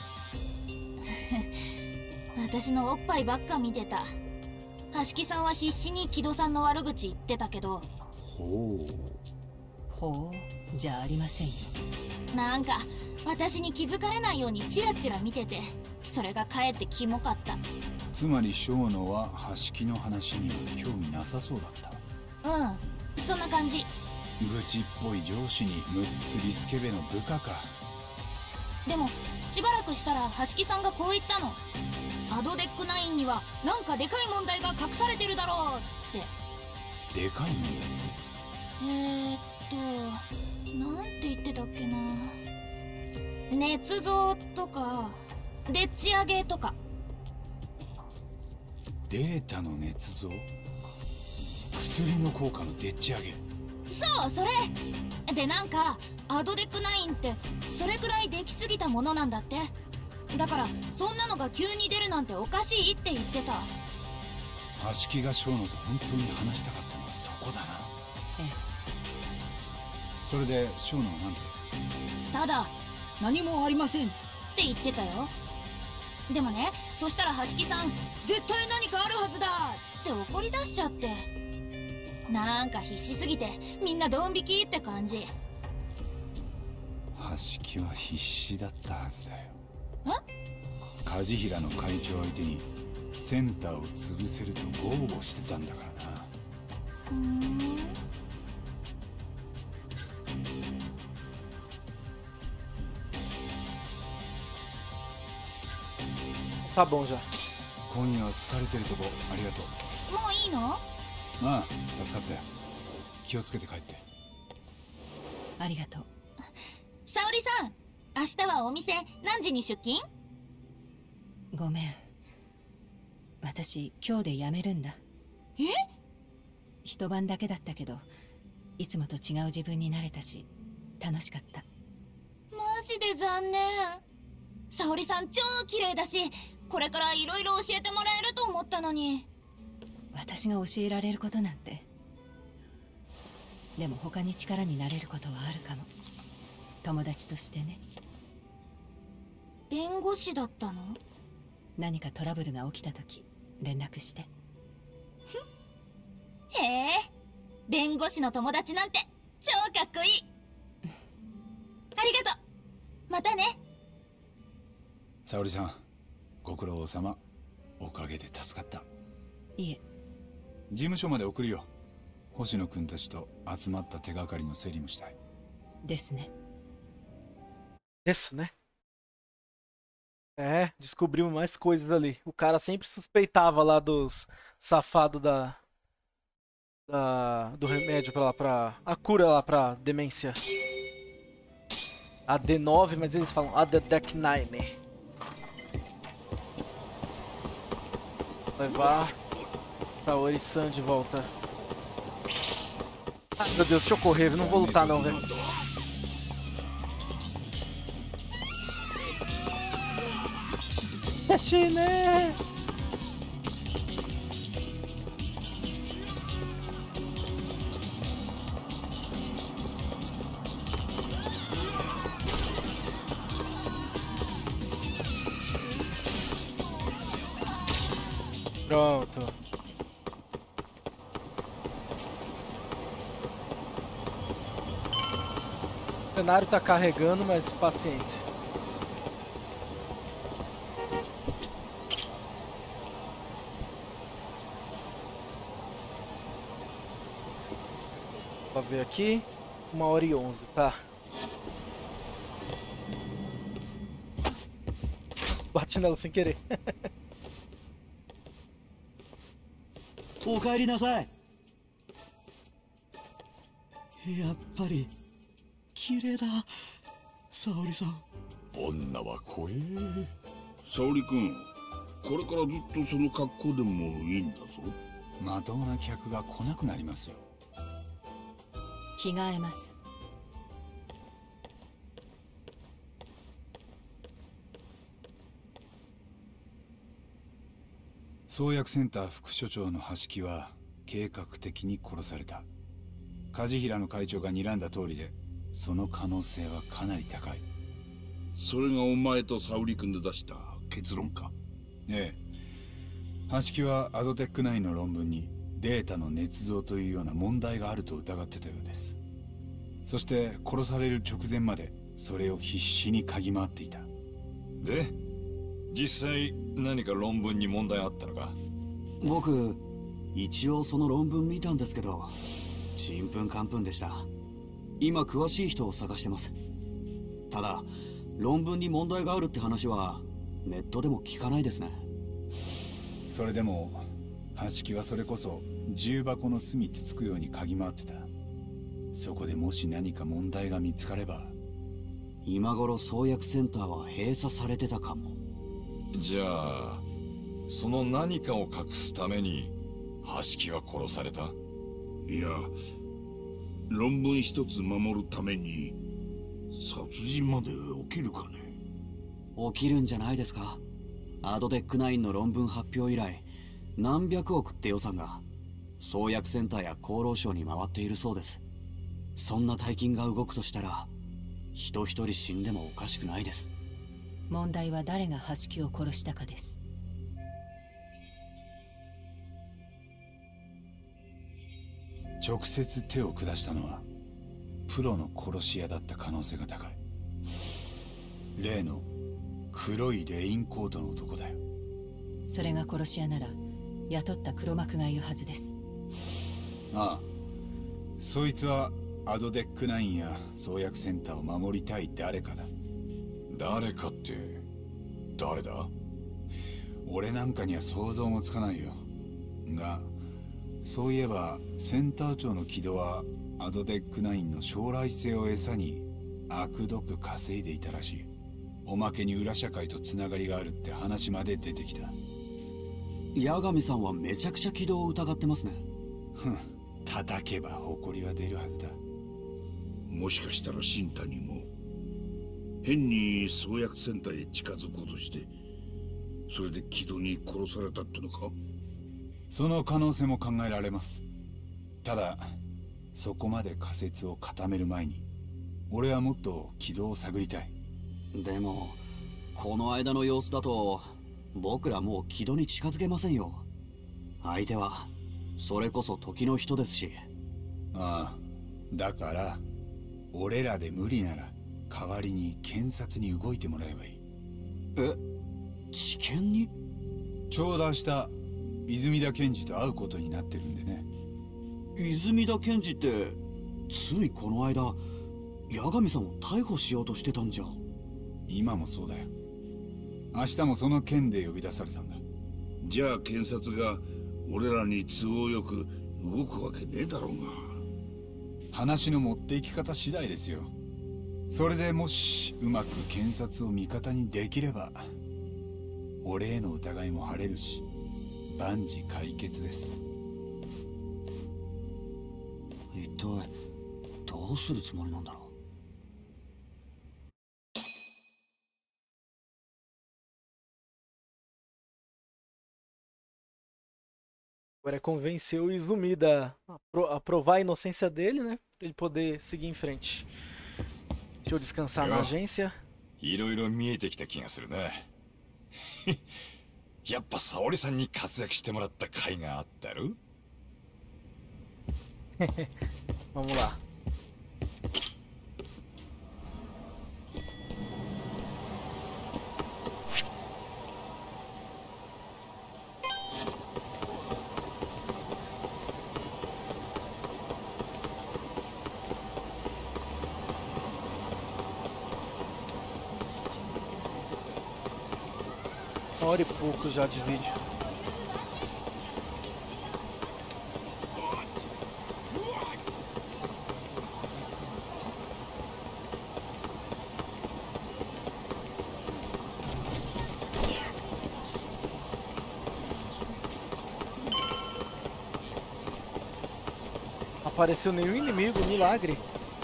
[SPEAKER 5] 私のおっぱいばっか見てた。橋木さんは必死に木戸さんの悪口言ってたけど。
[SPEAKER 2] ほう
[SPEAKER 3] ほう、じゃありませんよ。
[SPEAKER 5] なんか私に気づかれないようにチラチラ見てて、それがかえってキモかった。
[SPEAKER 2] つまり小野は橋木の話には興味なさそうだった。
[SPEAKER 5] うん、そんな感じ。
[SPEAKER 2] 愚痴っぽい上司にむっつりスケベの部下か。
[SPEAKER 5] でもしばらくしたら橋木さんがこう言ったの。アドデックナインにはなんかでかい問題が隠されてるだろうって。
[SPEAKER 2] でかい問題って？
[SPEAKER 5] えーっとなんて言ってたっけな。捏造とかでっち上げとか。
[SPEAKER 2] データの捏造？薬の効果のでっち上げ？
[SPEAKER 5] そう、それで、なんかアドデックナインってそれくらいできすぎたものなんだって。だからそんなのが急に出るなんておかしいって言ってた。
[SPEAKER 2] 橋木が小野と本当に話したかったのはそこだな。
[SPEAKER 3] ええ。
[SPEAKER 2] それで小野はなんて？
[SPEAKER 5] ただ何もありませんって言ってたよ。でもね、そしたら橋木さん絶対何かあるはずだって怒り出しちゃって、なんか必死すぎてみんなドン引きって感じ。
[SPEAKER 2] 橋木は必死だったはずだよ。
[SPEAKER 5] え？
[SPEAKER 2] 梶平の会長相手にセンターを潰せると豪語してたんだからな。
[SPEAKER 5] ふーん。
[SPEAKER 1] Tá bom já.
[SPEAKER 2] 今夜は疲れてるとこありがとう。
[SPEAKER 5] もういいの？
[SPEAKER 2] ああ、助かったよ。気をつけて帰って。
[SPEAKER 3] ありがとう。
[SPEAKER 5] 沙織さん、明日はお店何時に出勤？
[SPEAKER 3] ごめん、私今日で辞めるんだ。
[SPEAKER 5] え？
[SPEAKER 3] 一晩だけだったけど、いつもと違う自分になれたし楽しかった。
[SPEAKER 5] マジで残念。沙織さん超綺麗だし、これからいろいろ教えてもらえると思ったのに。
[SPEAKER 3] 私が教えられることなんて。でも他に力になれることはあるかも。友達としてね。
[SPEAKER 5] 弁護士だったの？
[SPEAKER 3] 何かトラブルが起きた時連絡して。
[SPEAKER 5] へえ、弁護士の友達なんて超かっこいい。ありがとう。またね。
[SPEAKER 2] 沙織さん、ご苦労様。おかげで助かった。
[SPEAKER 3] いえ。
[SPEAKER 2] 事務所まで送るよ。星野君たちと集まった手がかりの整理もしたい。
[SPEAKER 3] ですね。
[SPEAKER 1] Isso, né? É, descobrimos mais coisas ali. O cara sempre suspeitava lá dos safados da, da do remédio pra lá, pra a cura lá pra demência. A D nove, mas eles falam A D nove. Levar pra Ori-san de volta. Ai, meu Deus, deixa eu correr, não vou lutar não, velho. Deixa, né? Pronto. O cenário tá carregando, mas paciência. Pra ver aqui, uma hora e onze, tá? Bati nela sem querer.
[SPEAKER 8] お帰りなさい。やっぱり綺麗だ、沙織さん。
[SPEAKER 11] 女は怖え。
[SPEAKER 14] 沙織君、これからずっとその格好でもいいんだぞ。
[SPEAKER 2] まともな客が来なくなりますよ。
[SPEAKER 3] 着替えます。
[SPEAKER 2] 創薬センター副所長の橋木は計画的に殺された。梶平の会長が睨んだ通りで、その可能性はかなり高い。
[SPEAKER 14] それがお前と沙織君で出した結論か。
[SPEAKER 2] ええ。橋木はアドテックナインの論文にデータの捏造というような問題があると疑ってたようです。そして殺される直前までそれを必死に嗅ぎ回っていた。
[SPEAKER 11] で、実際何か論文に問題あったのか？
[SPEAKER 8] 僕一応その論文見たんですけど、ちんぷんかんぷんでした。今詳しい人を探してます。ただ論文に問題があるって話はネットでも聞かないですね。
[SPEAKER 2] それでも橋木はそれこそ重箱の隅つつくように嗅ぎ回ってた。そこでもし何か問題が見つかれば、
[SPEAKER 8] 今頃創薬センターは閉鎖されてたかも。
[SPEAKER 11] じゃあその何かを隠すために橋木は殺された？
[SPEAKER 14] いや、論文一つ守るために殺人まで起きるかね。
[SPEAKER 8] 起きるんじゃないですか。アドテックナインの論文発表以来何百億って予算が創薬センターや厚労省に回っているそうです。そんな大金が動くとしたら人一人死んでもおかしくないです。
[SPEAKER 3] 問題は誰が橋木を殺したかです。
[SPEAKER 2] 直接手を下したのはプロの殺し屋だった可能性が高い。例の黒いレインコートの男だよ。
[SPEAKER 3] それが殺し屋なら雇った黒幕がいるはずです。
[SPEAKER 2] ああ、そいつはアドデックナインや創薬センターを守りたい誰かだ。
[SPEAKER 11] 誰かって誰だ？
[SPEAKER 2] 俺なんかには想像もつかないよ。がそういえばセンター長の木戸はアドデックナインの将来性を餌に悪どく稼いでいたらしい。おまけに裏社会とつながりがあるって話まで出てきた。
[SPEAKER 8] 八神さんはめちゃくちゃ軌道を疑ってますね。
[SPEAKER 2] ふん、叩けば誇りは出るはずだ。
[SPEAKER 14] もしかしたら新谷も変に創薬センターへ近づこうとして、それで木戸に殺されたってのか？
[SPEAKER 2] その可能性も考えられます。ただそこまで仮説を固める前に俺はもっと軌道を探りたい。
[SPEAKER 8] でもこの間の様子だと僕らもう木戸に近づけませんよ。相手はそれこそ時の人ですし。
[SPEAKER 2] ああ、だから俺らで無理なら代わりに検察に動いてもらえばいい。
[SPEAKER 8] え、地検に？
[SPEAKER 2] 頂戴した泉田検事と会うことになってるんでね。
[SPEAKER 8] 泉田検事ってついこの間八神さんを逮捕しようとしてたんじゃ。
[SPEAKER 2] 今もそうだよ。明日もその件で呼び出されたんだ。
[SPEAKER 14] じゃあ検察が俺らに都合よく動くわけねえだろうが。
[SPEAKER 2] 話の持っていき方次第ですよ。それでもしうまく検察を味方にできれば俺への疑いも晴れるし万事解決です。
[SPEAKER 8] 一体どうするつもりなんだろう。
[SPEAKER 1] Agora é convencer o Izumi a aprovar a inocência dele, né? Pra ele poder seguir em frente. Deixa eu descansar na agência.
[SPEAKER 11] いろいろ見えてきた気がするな。 やっぱ沙織さんに活躍してもらった甲斐があったろ。
[SPEAKER 1] Vamos lá. Uma hora e pouco já de vídeo. Apareceu nenhum inimigo, milagre.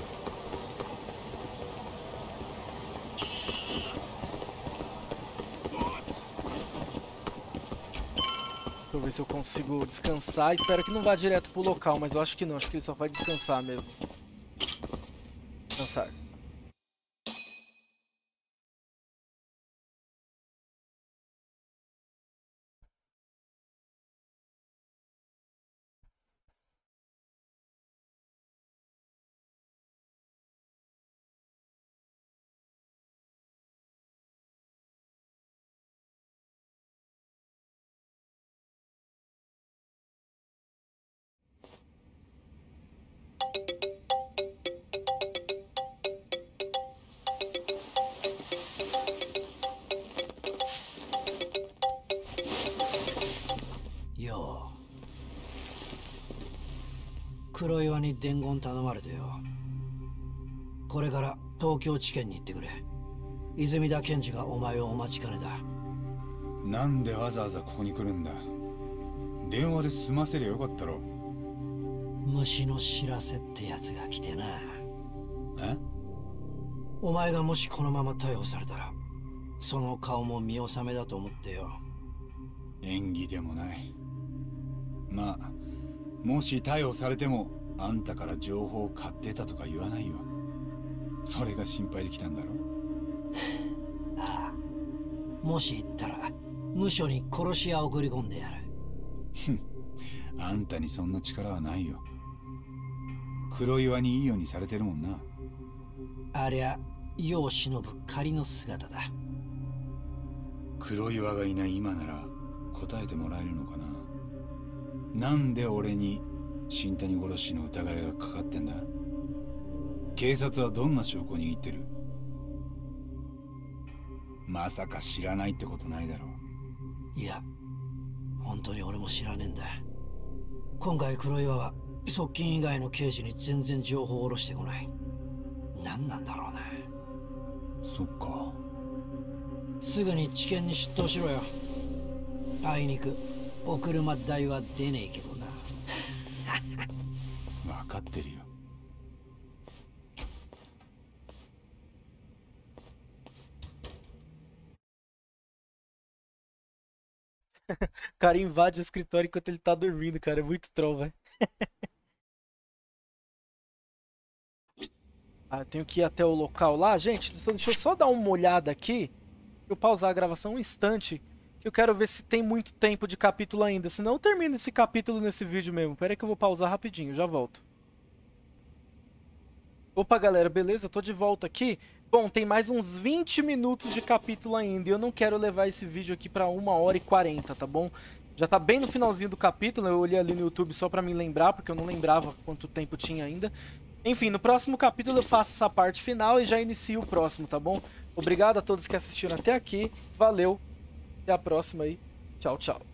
[SPEAKER 1] Deixa eu ver se eu consigo descansar. Espero que não vá direto pro local, mas eu acho que não. Acho que ele só vai descansar mesmo. Descansar.
[SPEAKER 12] よう、黒岩に伝言頼まれてよ。これから東京地検に行ってくれ。泉田検事がお前をお待ちかねだ。
[SPEAKER 2] なんでわざわざここに来るんだ。電話で済ませりゃよかったろ。
[SPEAKER 12] 虫の知らせってやつが来てな。
[SPEAKER 2] え？
[SPEAKER 12] お前がもしこのまま逮捕されたら、その顔も見納めだと思ってよ。
[SPEAKER 2] 演技でもない。まあもし逮捕されてもあんたから情報を買ってたとか言わないよ。それが心配で来たんだろ。
[SPEAKER 12] ああ、もし行ったら無所に殺し屋を送り込んでやる。
[SPEAKER 2] あんたにそんな力はないよ。黒岩にいいようにされてるもんな。
[SPEAKER 12] ありゃ世を忍ぶ仮の姿だ。
[SPEAKER 2] 黒岩がいない今なら答えてもらえるのかな。なんで俺に新谷殺しの疑いがかかってんだ。警察はどんな証拠を握ってる。まさか知らないってことないだろ
[SPEAKER 12] う。いや本当に俺も知らねえんだ。今回黒岩は側近以外の刑事に全然情報を下ろしてこない。何なんだろうな。
[SPEAKER 2] そっか。
[SPEAKER 12] すぐに地検に出頭しろよ。あいにくお車代は出ねえけどな。
[SPEAKER 2] 分かってるよ。
[SPEAKER 1] O cara invade o escritório enquanto ele tá dormindo, cara. É muito troll, velho. Ah, eu tenho que ir até o local lá. Gente, deixa eu só dar uma olhada aqui. Eu pausar a gravação um instante. Que eu quero ver se tem muito tempo de capítulo ainda. Senão eu termino esse capítulo nesse vídeo mesmo. Pera aí que eu vou pausar rapidinho, já volto. Opa, galera, beleza? Tô de volta aqui. Bom, tem mais uns vinte minutos de capítulo ainda. E eu não quero levar esse vídeo aqui pra uma hora e quarenta, tá bom? Já tá bem no finalzinho do capítulo. Eu olhei ali no YouTube só pra me lembrar, porque eu não lembrava quanto tempo tinha ainda. Enfim, no próximo capítulo eu faço essa parte final e já inicio o próximo, tá bom? Obrigado a todos que assistiram até aqui. Valeu. Até a próxima aí. Tchau, tchau.